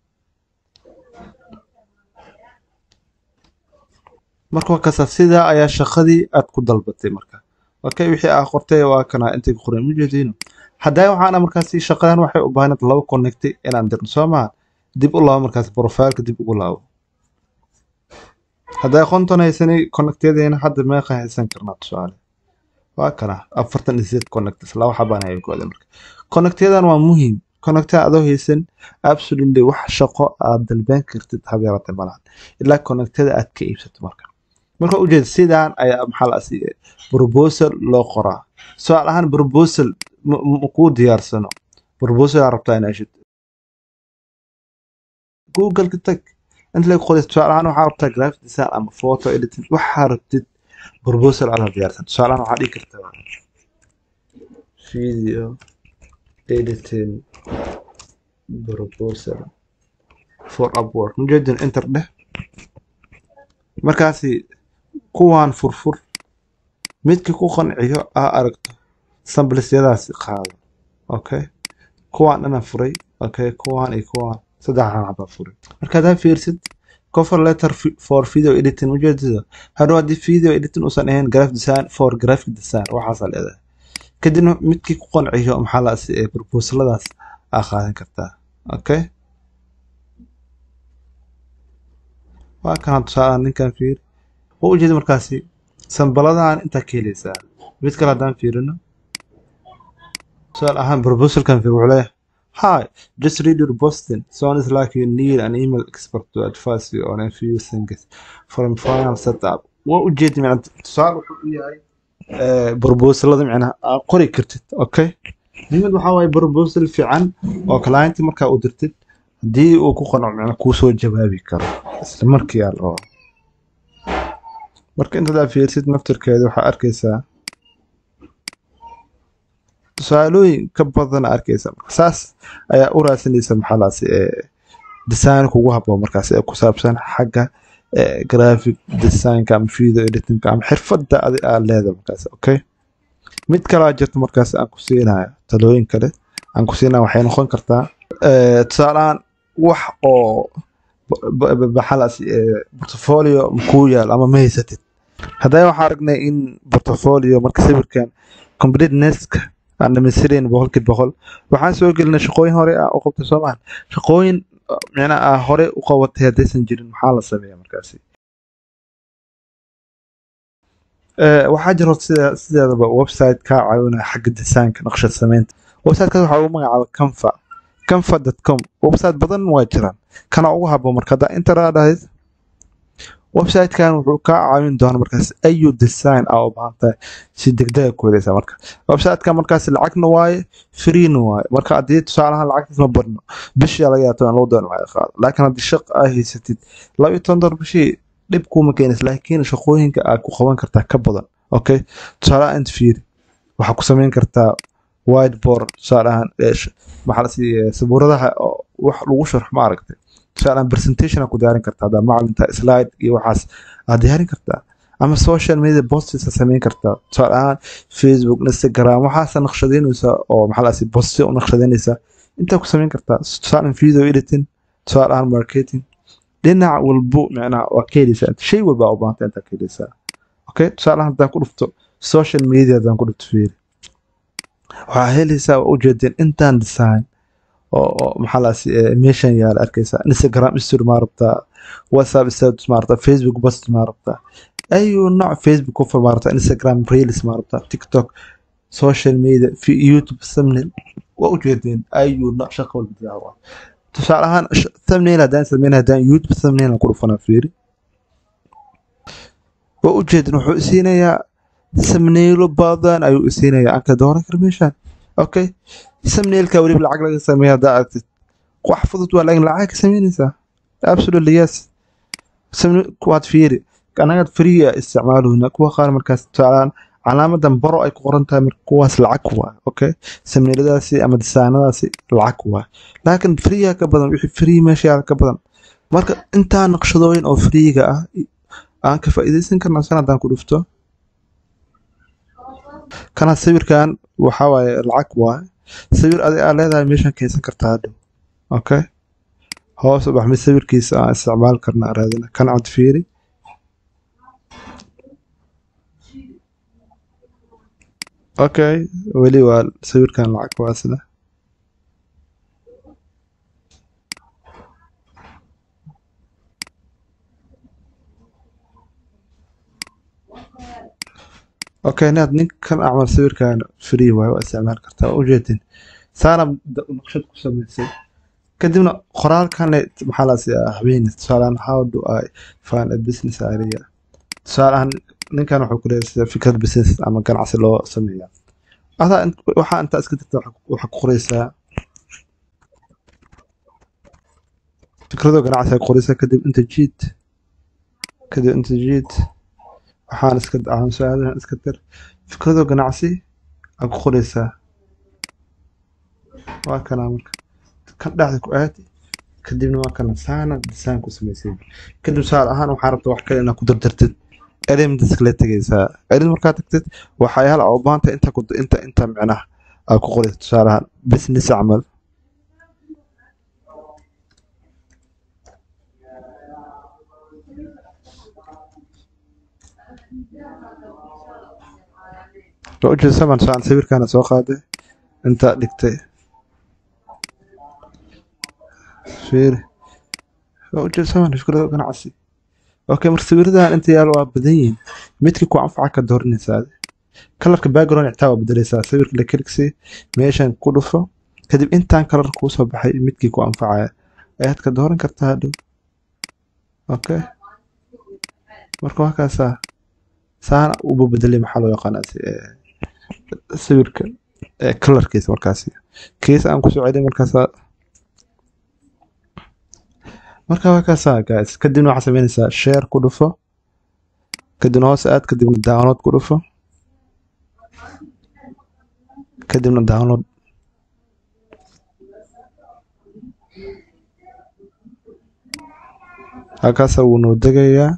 marka waa kasaa sidaa ayaa shaqadii aad ku dalbatay marka. Okay, wixii aa qortay waa kana intay ku qoran mujeedino. hadday waxaana markaasi shaqadan waxay u baahnad laba connect inaan dirno soo maaha dib u laabo markaas profileka dib ugu laabo. hadday konton haysanay connectyadeena hadda meeqa haysan karnaa tusaale waa kana afartan iyo sideed connects laba xabaan ay ku marka connectyadan waa muhiim. connecta adoo haysan absolutely wax shaqo aad dalban kartid habeerata malahan ilaa connectada aad ka iibsato marka. marka ujeed sidaan ayaa maxaa la asiiyay proposal loo qoraa. su'aal ahaan proposal ku diyaarsano proposal aad rabtaa inaad heshid google ka tag inta lagu qoray su'aal ahaan waxaad rabtaa graphic design ama photo editing waxaad rabtid proposal aad diyaarsan. su'aal ahaan waxaad dhigi kartaa video editing proposal for Upwork mujeedin enter dheh markaasi kuwaan furfur midkii ku qanciyo aa aragto samblisyadaasi qaado. okay kuwaan ana furay. okay kuwaan iyo kuwaan saddexan xaba furay. marka hadaa fiirsid cover letter for video editing mujeedida hadhow haddii video editing uusan ahayn graphic design for graphic design waxaasaa leedahay kadibna midkii ku qanciyo maxaa la asiiyay proposaladaas aa qaadan kartaa. okay waa kan tusaale ninkan fiir oo ujeeda markaasi sambaladan inta ka helaysaa. mid kale haddaan fiirino su'aal ahaan proposalkan fiir wuxuu leeyahay hi just read your posting sounds like you need an email expert to advise you on a few things from final setup. waa ujeeda macna tusaale wuxuu yahay proposalada macna qori kartid. okay nimad waxa way proposal fiican oo client marka uu dirtid hadii uu ku qanco macna ku soo jawaabi karo isla markii aad oo marka inta aad fiirsid naftirkeeda waxa arkaysaa su'aalooyin ka badan arkaysaa. saas ayaa u raadsanaysa maxalaasi ee design kugu habboon markaas ee ku saabsan xagga graphic design ka ama video editing ka ama xirfadda aad leedahay markaas. okay mid kale jirto markaas aan ku siinayo talooyin kale aan ku siinayo waxay noqon kartaa ee tusaalaan wax oo baxalaasi portfolio ku yaal ama ma haysatid. hadday waxa aragnay in portfolio marka sawirkan completeness aan dhamaystirin boqolkiiba boqol waxaan soo gelinay shaqooyin hore ah oo qabtay Soomaaliya shaqooyin macnaha hore u qabatay hadaysan jirin maxaa la sameeyaa markaasi. ee waxaa jira sida sidaaba website ka caawinaya xagga design-ka naqshad samaynta. website-ka waxa uu magacaabay canva canva dot com. website badan waa jiraan kana ugu habboon marka hadda internet website-kan wuxuu ka caawin doonaa markaas ayu design oo baahantay si degdeg ku helaysa. marka website-ka markaas lacagna waaye free na waaye marka hadii tusaalaha lacagtiisa ma badno bishii laga yaabto loo doono laga qaado laakiin hadii shaqo ay haysatid laba iyo toban dollar bishii dib kuma keenis laakiin shaqooyinka aad ku qaban kartaa ka badan. okay tusaalaha inta fiir waxa ku sameyn kartaa whiteboard tusaalahan maxaa la siiyay sabuuradaha wax lagu sharx ma aragtay tusaalahan presentation ku diyaarin kartaa hada macallinta slide iyo waxaas aad diyaarin kartaa ama social media posts sameyn kartaa tusaalahan Facebook Instagram waxaas naqshadeynaysa oo maxaa la siiyay post oo naqshadeynaysa inta ku sameyn kartaa tusaalahan video editing tusaalahan marketing dhinac walbo macna waa keelisa shay walba oo baahanta inta keelisa. okay tusaalahan hadaan ku dhufto social media hadaan ku dhufto fiir waxa helaysaa ujeedin intaan design oo maxaa la siiyay meeshan yaal arkaysa Instagram story ma rabtaa WhatsApp status ma rabtaa Facebook post ma rabtaa ayu nooc Facebook offer ma rabtaa Instagram reels ma rabtaa TikTok social media fi YouTube thumbnail waa ujeedin ayu nooc shaqo walba tusaalahan thumbnail hadaan sameeyay hadaan YouTube thumbnail ku dhufanaa fiiri waa ujeedin wuxuu siinayaa thumbnail badan ayuu siinayaa anka dooran karmeeshan. okay thumbnail ka waliba lacag laga sameeyo hada aragtid wax fudud waa laakiin lacag sameynaysa absolutely yes. thumbnail kuwaad fiiri anaga free isticmaaluna kuwa qaar markaas tusaalahan calaamadan baro ay ku qoran tahay marka kuwaas lacag waa. okay thumbnailadaasi ama design-adaasi lacag waa laakiin free ka badan wixii free meesha ka badan marka inta naqshadooyin oo free ga ah aan ka faa'iideysan karnaa sanadaan ku dhufto kana sawirkan waxaa waaye lacag waaye sawir adi aa leedahay meeshaan keensan kartaa hadhow okay hoos u bax mid sawirkiisa aan isticmaali karnaa raadina kan cad fiiri okay weli waa sawirkan lacag waa sida okay inaad ninkan acmal sawirkan free waaye waa isticmaali kartaa waa ujeedin saana naqshad ku samaysay kadibna qoraalkan maxaa la siyaa habeen tusaalehaan how do I find a business idea tusaalehaan ninkan wuxuu ku leeyahay fikrad business ama ganacsi loo sameeyaa adaa waxaa inta iska dirta waxaa ku qoraysaa fikrado ganacsi ay qoraysaa kadib inta jiid kadib inta jiid waxaan iska aan su'aalahan iska dir fikrado ganacsi aad ku qoraysaa waa kana marka kan dhexda ku aadi kadibna waa kana saana design ku samaysay kadib tusaale ahaan waxaa rabta wax kale inaad ku dardartid elements kala tagaysaa element markaa tagtid waxyaala u baahanta inta ku inta inta macnaha aad ku qoraysaa tusaale ahaan business camal loo jeedo saman saan sawirkaana soo qaaday inta dhigtay fiiri loo jeedo saman fikrado ganacsi okay marka sawiradan inta yaalo waa badan yihiin midkii ku anfaca ka dooranaysaa kalarka background xitaa waa bedelaysaa sawirka la kirigsi meeshan ku dhufo kadib intaan kalar kuu soo baxay midkii ku anfacaya ayaad ka dooran kartaa hadhow okay marka waa kaasaa saana uba bedelay maxaa loo yaqaanaa sawirka kalarkiisa markaasi kiisa aan ku soo celin markaasa marka waa kaasaa guys kadibna waxaa samaynaysaa share ku dhufo kadibna hoos aad kadibna download ku dhufo kadibna download halkaasa wuu noo degayaa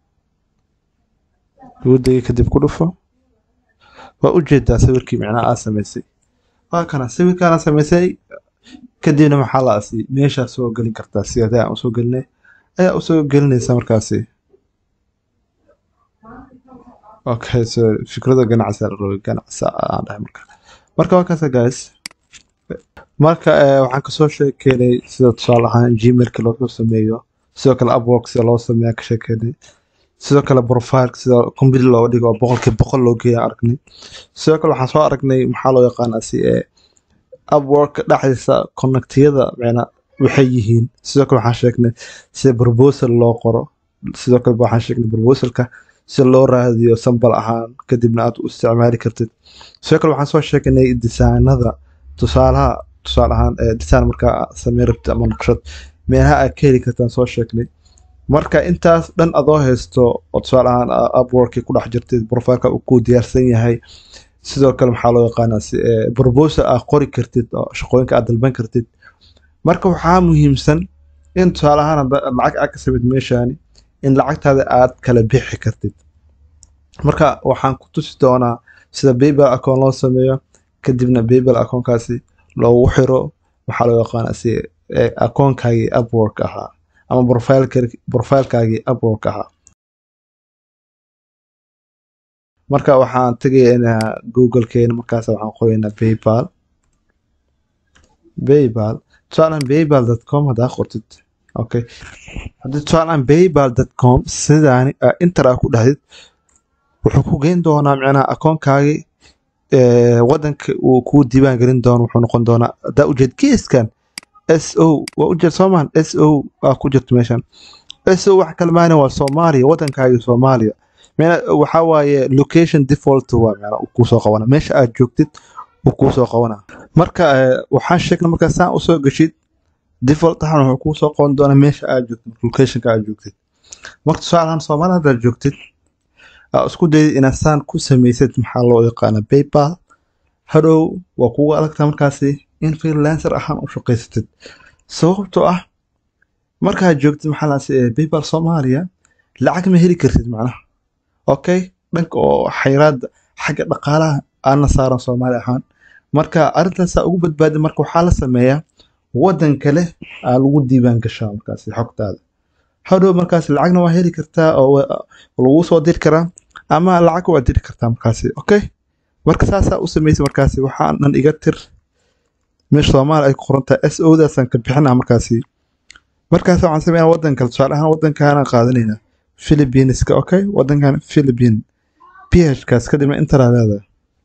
wuu degay kadib ku dhufo waa ujeedaa sawirkii micnaha aa samaysay waa kana sawirkaana samaysay kadibna maxaa la asi meeshaa soo gelin kartaa sidee aan usoo gelinay ayaa usoo gelinaysa markaasi okay so fikrada ganacsi ganacsi aan dhahay marka marka waa kaasa guys marka waxaan kasoo sheekeynay sida tusaale ahaan gmailka loo sameeyo sidoo kale upwork sida loo sameeya ka sheekeynay sidoo kale profile sida computer loo dhigo boqolkiiba boqol loo geeyo aragnay sidoo kale waxaan soo aragnay maxaa loo yaqaanaa si ee upwork dhexdiisa connectiyada macna waxay yihiin sidoo kale waxaan sheegnay sida proposal loo qoro sidoo kale waxaan sheegnay proposalka si loo raadiyo sample ahaan kadibna aad u isticmaali kartid sidoo kale waxaan soo sheegnay designada tusaalaha tusaale ahaan design markaa samee rabtid ama naqshad meelaha aad ka heli kartaan soo sheegnay marka intaas dhan adoo haysto oo tusaale ahaan upwork ku dhex jirtid profileka uu ku diyaarsan yahay sidoo kale maxaa loo yaqaanaa si proposal aad qori kartid oo shaqooyinka aad dalban kartid marka waxaa muhiimsan in tusaale ahaan lacag aad ka samid meeshaani in lacagtaada aad kala bixi kartid marka waxaan ku tusi doonaa sida PayPal account loo sameeyo kadibna PayPal accountkaasi loogu xiro maxaa loo yaqaanaa si accountkaagii Upwork ahaa ama profilekaagii Upwork ahaa marka waxaan tagaynaa google-keena markaas waxaan qoraynaa PayPal PayPal tusaale paypal dot com haddaa qortid okay haddii tusaale paypal dot com sidaani inter aa ku dhahdid wuxuu ku geyn doonaa macnaha akoonkaagii wadanka uu kuu diiwaan gelin doono wuxuu noqon doonaa haddaa ujeed geeskan s o waa ujeed soomaan s o aa ku jirto meeshan s o wax kalmaana waa soomaaliya wadankaagii soomaaliya waxaa waaye location default waa macnaha uu kuusoo qabana meesha aad joogtid uu kuusoo qabana marka waxaan sheegnay markaa saan usoo gashid default ahaan wuxuu kuusoo qaban doonaa meesha aad joogtid locationka aad joogtid marka tusaalahaan soomaaliya haddaad joogtid isku dayid inaad saan ku samaysid maxaa loo yaqaana PayPal hadhow waa kugu adagtaa markaasi in freelancer ahaan u shaqaysatid sababtoo ah markaad joogtid maxaa laasi PayPal Soomaaliya lacag ma heli kartid macnaha okay dhanka oo xayraada xagga dhaqaalaha aana saaran Soomaali ahaan. Marka arrintaas ugu badbaadi marka waxaa la sameeyaa wadan kale aa lagu diiwaan gashaa markaasi xogtaada. Hadhow markaas lacagna waa heli kartaa oo wa- lagu soo diri karaa ama lacag waa diri kartaa markaasi. Okay? Marka saasaa u sameysay markaasi waxaanan iga tir meesha Soomaali ay ku qoran tahay S O daasaan ka bixinaa markaasi. Markaas waxaan sameynaa wadan kale tusaale ahaan wadankaana qaadanayna Philippineska. Okay? Wadankan Philippine P H kaas kadibna intaraa leedahay.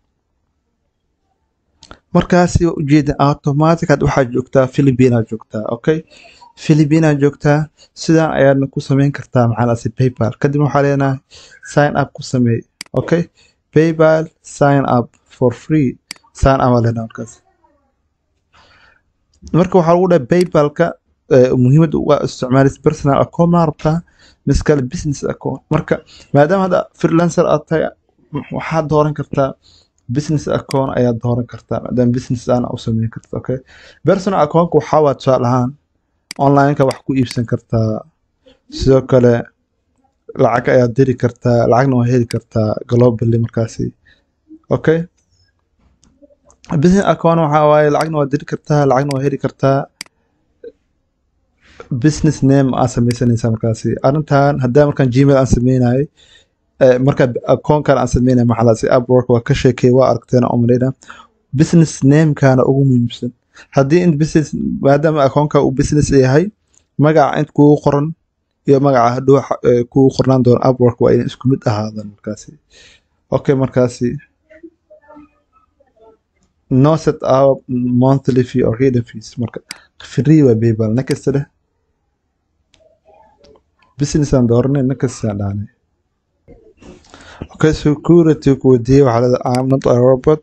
Markaasi waa ujeeda automatic aad waxaad joogtaa Philippine aad joogtaa. Okay? Philippine aad joogtaa sidaan ayaadna ku samayn kartaa maxaalaasi PayPal. Kadib waxaa leenahay sign up ku sameey. Okay? PayPal sign up for free. Sign up aa leenahay markaas. Marka waxaa lagu dhahay PayPal-ka eh, muhiimada uga isticmaalaysa personal account ma rabtaa mise kale business account. Marka maadaama hadda freelancer aad tahay waxaad dooran kartaa business account ayaad dooran kartaa maadaama business aan u sameyn karta. Okay? Personal account-ka waxaa waa tusaale ahaan online-ka wax ku iibsan kartaa sidoo kale lacag ayaad diri kartaa lacagna waa heli kartaa globally markaasi. Okay? Business account waxaa waaye lacagna waa diri kartaa lacagna waa heli kartaa business name aa sameysanaysaa markaasi. Arrintan haddaa markaan Gmail aan sameynayay eh, marka account-kan aan sameynay maxaalaasi Upwork waa ka sheekay waa aragteen oo malayna business name-kaana ugu muhiimsan. Haddii in business maadaama account-ka uu business yahay magaca inta kugu qoran iyo magaca hadhow eh, kugu qornaan doona Upwork waa inay isku mid ahaadaan markaasi. Okay markaasi no set up monthly fee or hidden fees marka free waa PayPal next leh business aan dooranay next aan dhahnay. Okay, security ku weydiiyey waxaa leedahay I'm not a robot.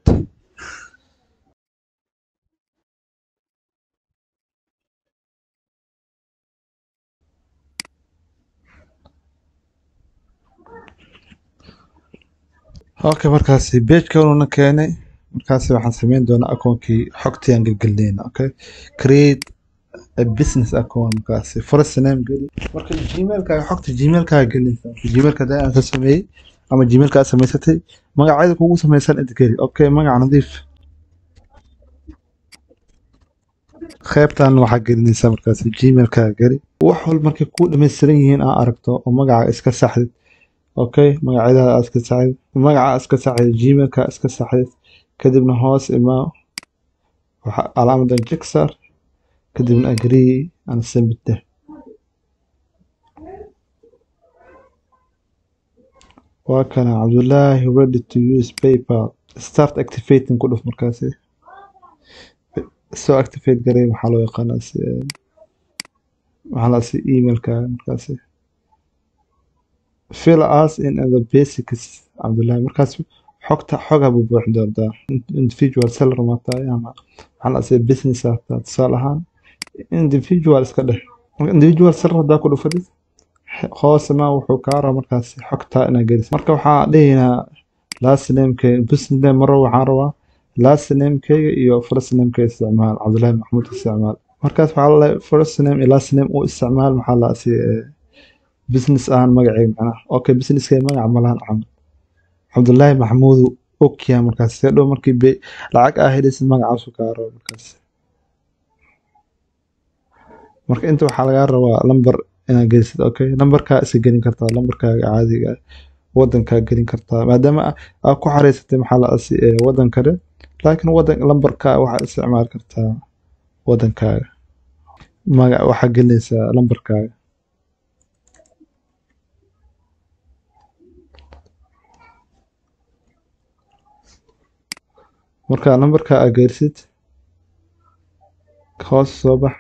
Okay markaasi page-ka una keenay markaasi waxaan sameyn doonaa account-kii xogtii aan gelgelinayna. Okay? Create a business account markaasi first name geli. Marka Gmail-kaaga xogta Gmail-kaaga gelinaysaa. Gmail-ka hadaa aan ka sameeyey ama Gmail-ka aad samaysatay magacyada kugu samaysan inta geli. Okay, magac nadiif. Qaybtan waxaa gelinaysaa markaasi Gmail-kaaga geli. Wax walba markay ku dhammaystiran yihiin aa aragto oo magaca iska saxdid. Okay, magacyada aad iska saxdid. Magaca iska saxdid Gmail-ka iska saxdid. Kadibna hoos imaa waxa calaamadan check saar. Kadibna agree and submit ده. وكان عبد الله ready to use PayPal start activating كله في مركزي so activate قريب محلو يقانا سي محلا سي ايميل كان مركزي fill us in the basics عبد الله مركز حقت حقها ببوح دور ده individual seller ماتا يعني محلا سي business تصالحان individual iskadeh individual seller hadaa ku dhufadid hoosema wuxuu kaa rabaa markaasi xogtaa inaad geliso. Marka waxaa dhihinaa last name-kayga business name maro waxaan rabaa last name-kayga iyo first name-kayga isticmaal Cabdullaahi Maxamuud isticmaal. Markaas waxaa la leeyahay first name iyo last name uu isticmaal maxaa la si business ahaan magacayga macnaha. Okay, business-kayga magaca malahan camal Cabdullaahi Maxamuud okay markaas si dhow markii bay lacag aa helaysid magacaas uu kaa rabaa markaas. Marka inta waxaa laga rabaa lambar inaad gelisid. Okay, lambarkaa iska gelin kartaa lambarkaaga caadiga wadankaa gelin kartaa maadaama aad ku xareysatay maxaa la asi wadan kale laakiin wadan lambarka waxaa isticmaali kartaa wadankaaga magac waxaa gelinaysaa lambarkaaga. marka lambarka aad gelisid hoos soo bax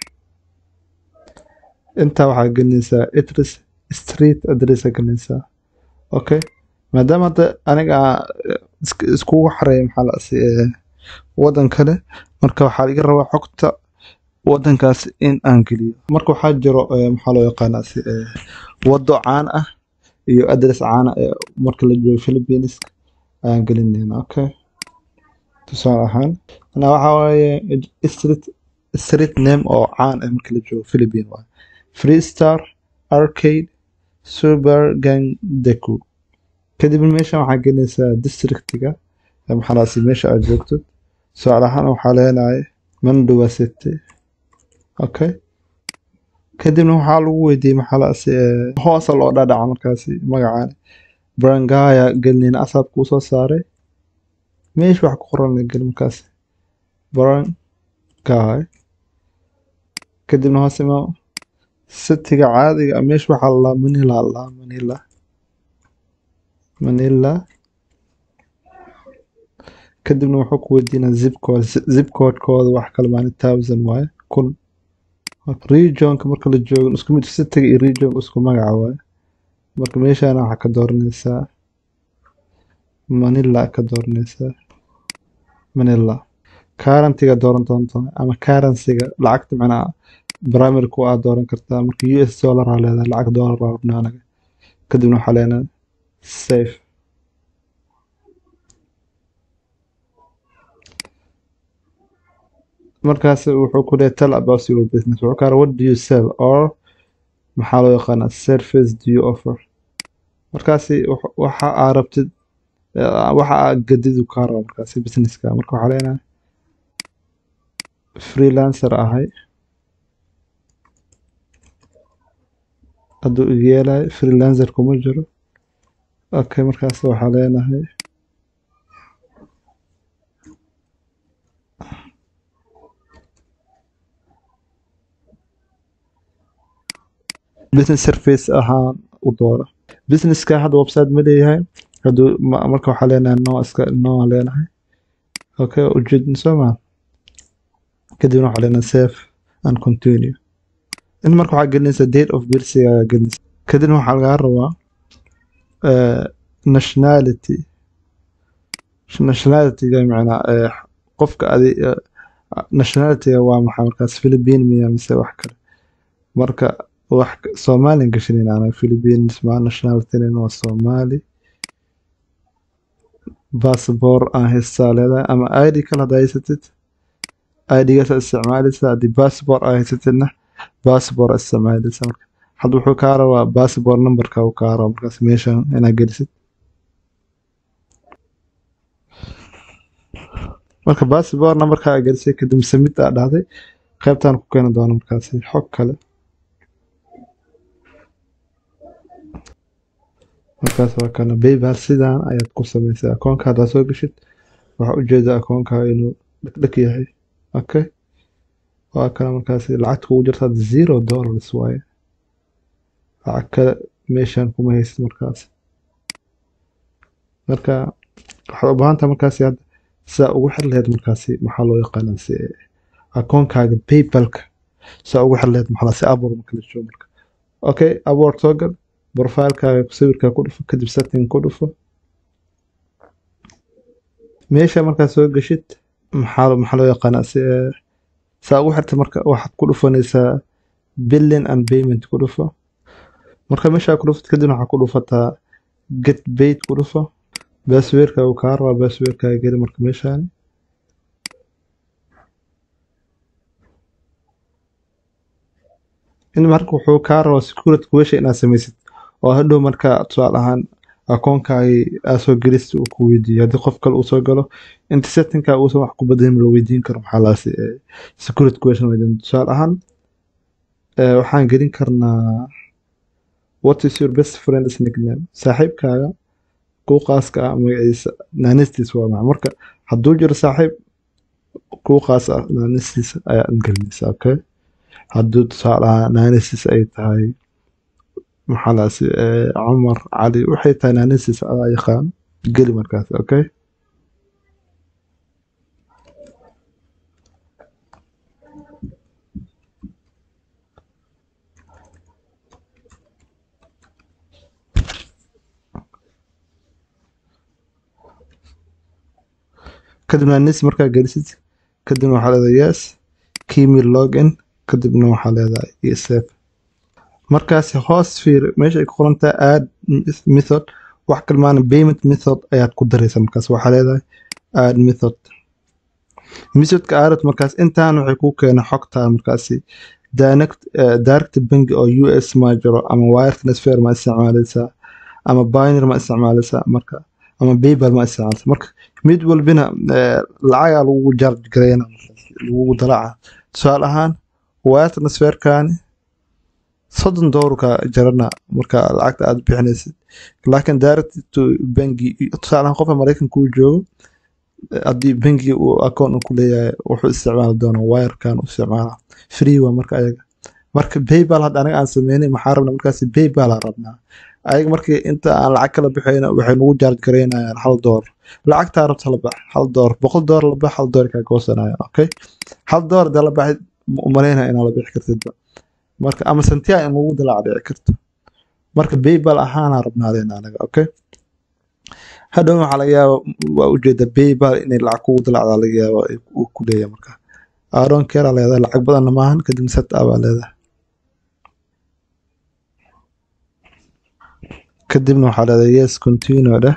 inta waxaa gelinaysaa address street address aa gelinaysaa. Okay, maadaama hadda aniga iskugu xareeyo maxaa la asi wadan kale marka waxaa laga rabaa xogta wadankaas in aan geliyo. Marka waxaa jiro maxaa loo yaqaanaa si wado caan ah iyo address caan ah marka la joogo Philippines aan gelinayna. Okay, tusaale ahaan ana waxaa waaye street street name oo caan ah marka la joogo Philippines waa Freestar Arcade Super Gang Deku. kadib meeshan waxaa gelinaysaa districtiga maxalaasi meesha aad joogto su'aal ahaan waxaa leenahay mandhuwa city okay kadibna waxaa lagu weydiiyey maxalaasi hoosa loo dhadhaca markaasi magacaan barangaya gelnin asab kuu soo saaray meesha wax ku qoran la gel markaasi barangay kadibna hoos ima cityga caadiga meesha waxaa la manila la manila manila kadibna wuxuu ku weydiinaa zip code zip code kooda wax kale maana thousand waaye kun regionka marka la joogo isku mid cityga iyo region isku magaca waaye marka meeshaan waxaa ka dooranaysaa manila ka dooranaysaa manila currency-ga dooran doonto ama currency-ga lacagta macnaa primary ku aad dooran kartaa marka U S dollar aa leedahay lacag dollar baa rabnaa anaga kadibna waxaa leenahay safe markaas wuxuu ku leeyahay tell about your business wuxuu ka what do you sell or maxaa loo yaqaanaa service do you offer markaasi waxa aad rabtid waxa aad gadidu ka rabo markaasi businesska marka waxaa leenahay freelancer ahay hadduu iga yeelay freelancer kuma jiro okay markaas waxaa leenahay business service ahaan u doora businesska hadda website ma leeyahay hadduu marka waxaa leenahay no iska no leenahay okay ujeedin sooma kadibna waxaa leenahay save and continue in marka waxaa gelinaysa date of birth gelinaysa kadibna waxaa lagaa rabaa nationality nationality-ga macnaa qofka adi nationality-ga waa maxaa markaas Philippine miya mise wax kale marka wax Soomaali gashanin ana Philippines ma nationality waa Soomaali passport aan haystaa leedahay ama I D kala haysatid I D-gaas isticmaalaysa haddii passport aan haysatidna passport isticmaalaysa marka hadda wuxuu kaa rabaa passport numberka uu kaa rabo markaas meeshan inaad gelisid marka passport numberka aad gelisay kadib submit aad dhahday qaybtaan ku keeni doono markaasi xog kale markaas waa kana PayPal sidaan ayaad ku samaysay akoonka haddaad soo gashid waxaa ujeedaa akoonka inuu dhagdhag yahay okay waa kana markaasi lacagta kugu jirta zero dollars waaye lacag kale meeshaan kuma haysid markaasi marka waxaad u baahantahay markaasi hadda sidaa ugu xir lahayd markaasi maxaa loo yaqaanaa si akoonkaaga PayPal-ka sidaa ugu xir lahayd maxaa si Upwork marka la joogo marka okay Upwork soo gal profile-kaaga sawirka ku dhufo kadib setting ku dhufo meesha markaa soo gashid maxaa maxaa loo yaqaanaa si saa ugu xirta marka waxaad ku dhufanaysaa billing and payment ku dhufo marka meesha ku dhufto kadib waxaa ku dhufataa get paid ku dhufo passwordka uu kaa rabaa passwordka geli marka meeshaan in marka wuxuu kaa rabaa security question inaad samaysid oo hadhow marka tusaale ahaan akoonkaagi aad soo gelista uu ku weydiiyo haddii qof kale uu soo galo inta settingka uusan wax ku badin la weydiin karo maxaa laasi security question weydiin tusaale ahaan waxaan gelin karnaa what is your best friend's nickname saaxiibkaaga kuu qaaska ah magaciisa naanistiis waa maca marka hadduu jiro saaxiib kuu qaas ah naanistiis ayaad gelinaysaa okay hadduu tusaale ahaan naanistiis ay tahay maxaa laasi Cumar Cali waxay tahay naanistiis adaa yaqaan geli markaas okay kadibna nis markaa gelisid kadibna waxaa leedahay yes key me login kadibna waxaa leedahay iyo save markaasi hoos fiir meesha ay ku qoran tahay add method wax kalmaana payment method ayaad ku daraysaa markaas waxaa leedahay add method methodka aad markaas intaan waxay ku keenay xogtaa markaasi direct direct bank oo U S ma jiro ama wire transfer ma isticmaalaysaa ama binary ma isticmaalaysaa marka ama PayPal ma isticmaalaysaa marka mid walbina lacag lagu charge gareeyna lagu dalaca tusaale ahaan wire transferkani soddon dollar ka jarana marka lacagta aad bixinaysid laakiin direct to bangi tusaale ahaan qofka Mareykanka uu joogo hadii bangi uu account ku leeyahay wuxuu isticmaali doonaa wire kan uu isticmaala free waa marka ayaga marka PayPal hadda anaga aan sameynay maxaa rabnaa markaas PayPal aan rabnaa ayaga markii inta aan lacag kala bixayna waxay nagu charge gareynayaan hal dollar lacagta rabta la bax hal dollar boqol dollar la bax hal dollar ka goosanaya okay hal dollar da la bax umareena in la bixi kartid marka ama santiya in lagu dalac dhici karto marka PayPal ahaan rabnaa anaga okay hadhow waxa laga yaabaa waa ujeeda PayPal in lacag ku dalacda laga yaabaa uu ku leeyahay marka I don't care leedahay lacag badan ma ahan kadib set up leedahay kadibna waxa leedahay yes continue da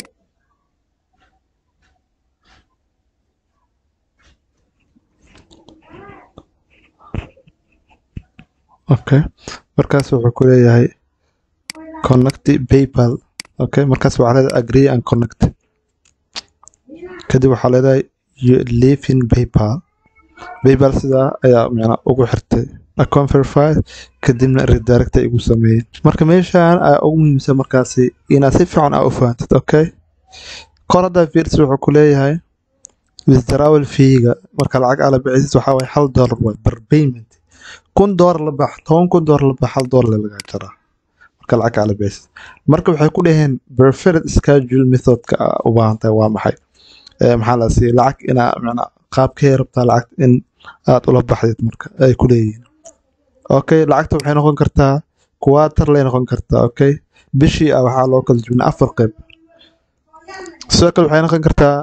okay markaas wuxuu ku leeyahay connect PayPal okay markaas waxa leedahay agree and connect kadib waxa leedahay you live in PayPal PayPal sida ayaa macna ugu xirtay account verify kadibna redirect igu sameeyay marka meeshaan ay ugu muhiimsan markaas ina si fiican u fahanto okay qorada fiirs wuxuu ku leeyahay withdrawal fee-ga marka lacag ala bixisid waxa way hal dollar per payment kun dollar la bax toban kun dollar la bax hal dollar laga jara marka lacag ala bixisid marka waxay ku dhaheen preferred schedule method ka u baahantay waa maxay ee maxaa la si lacag ina macna qaabkee rabtaa lacag in aad ula baxdid marka ay ku leeyihiin okay lacagta waxay noqon kartaa quarter lay noqon kartaa okay bishii waxa loo kala jibnaa afar qayb sidoo kale waxay noqon kartaa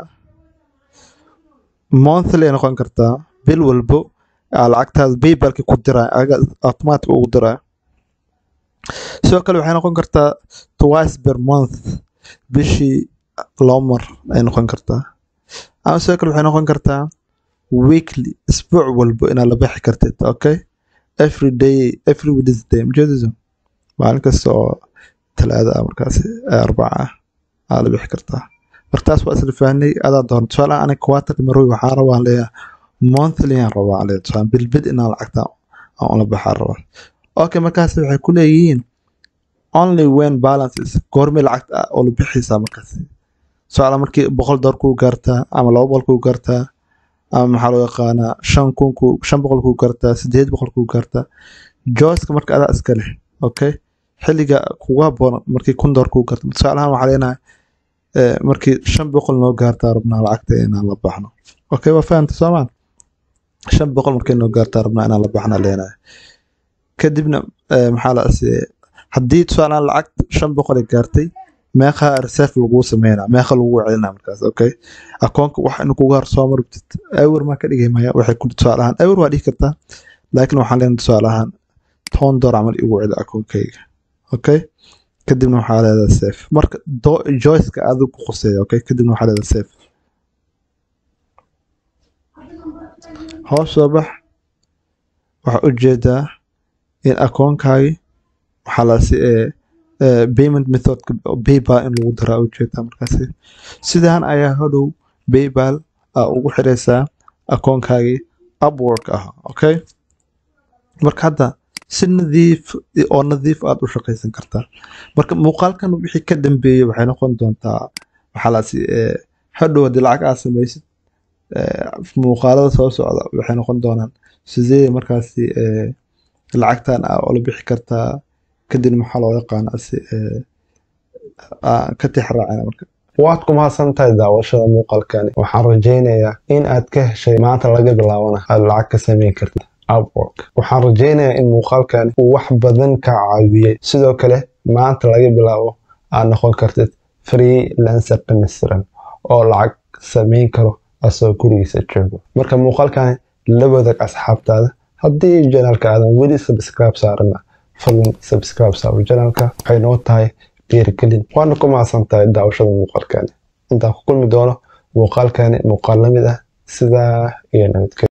monthly noqon kartaa bil walbo lacagtaas PayPal ku diraa aga automatic ugu diraa sidoo kale waxay noqon kartaa twice per month bishii loo mar ay noqon kartaa ama sidoo kale waxay noqon kartaa weekly isbuuc walbo ina la bixi kartid okay every day every Wednesday mjadiso maalin kasta oo talaada markaas arbaca aa la bixi kartaa markaas waa isla fahnay adaa doon su'aal aan quarter maroy waxa rabaa leeyahay monthly aan rabaa leeyahay bil bid ina lacagta aan la baxaa rabaa okay markaas waxay ku leeyihiin only when balances goorma lacagta oo la bixisa markaas su'aal markii boqol dollar ku gaartaa ama laba boqol ku gaartaa ama maxaa loo yaqaanaa shan kun ku shan boqol ku gaartaa siddeed boqol ku gaartaa jooska marka adaa iska leh okay xilliga kugu haboon markii kun dollar ku gaarto su'aalahan waxa leenahay ee markii shan boqol noo gaartaa rabnaa lacagta inaan la baxno okay waa fahamtay Soomaan shan boqol markii noo gaartaa rabnaa inaan la baxno leenahay kadibna maxaa la asii haddii su'aalaan lacag shan boqol ay gaartay meeqa reserve lagu sameeyna meeqa lagu celinaa markaas okay akoonka waxa inuu kugu har soo martid awr ma ka dhigay maya waxay ku su'aalahan awr waa dhigi kartaa laakiin waxaan leenahay su'aalahan toban dollar amal igu celi akoonkayga okay kadibna waxa leedahay save marka choice ka aad ku qoseeyo okay kadibna waxa leedahay save hoos soo bax waxa u jeedaa in akoonkaaga waxa la si payment method PayPal in lagu daro u jeedaa markaas sidaan ayaa hadhow PayPal ugu xireysaa akoonkaaga Upwork ah okay marka hadda si nadiif oo nadiif aad u shaqeysan kartaa marka muuqaalkan wixii ka dambeeyay waxay noqon doontaa waxa la si hadhow hadii lacag aad samaysid muuqaalada soo socda waxay noqon doonaan sidee markaas lacagtan oo la bixi kartaa kadib maxaa loo yaqaan asi ee ka tixraacina marka waad ku mahadsantahay daawashada muuqaalkan waxaan rajaynayaa in aad ka heshay maanta laga bilaabana aad lacag ka sameyn kartid Upwork waxaan rajaynayaa in muuqaalkan uu wax badan ka caawiyay sidoo kale maanta laga bilaabo aad noqon kartid freelancer dhammaystiran oo lacag sameyn karo asoo gurigiisa joogo marka muuqaalkan la wadaag asxaabtaada haddii channelka aadan weli subscribe saarana fadlan subscribe saar channelka waxay noo tahay dhiirigelin waana ku mahadsantahay daawashada muuqaalkan intaan ku kulmi doono muuqaalkan muuqaal lamid ah sida iyo nabadgelyo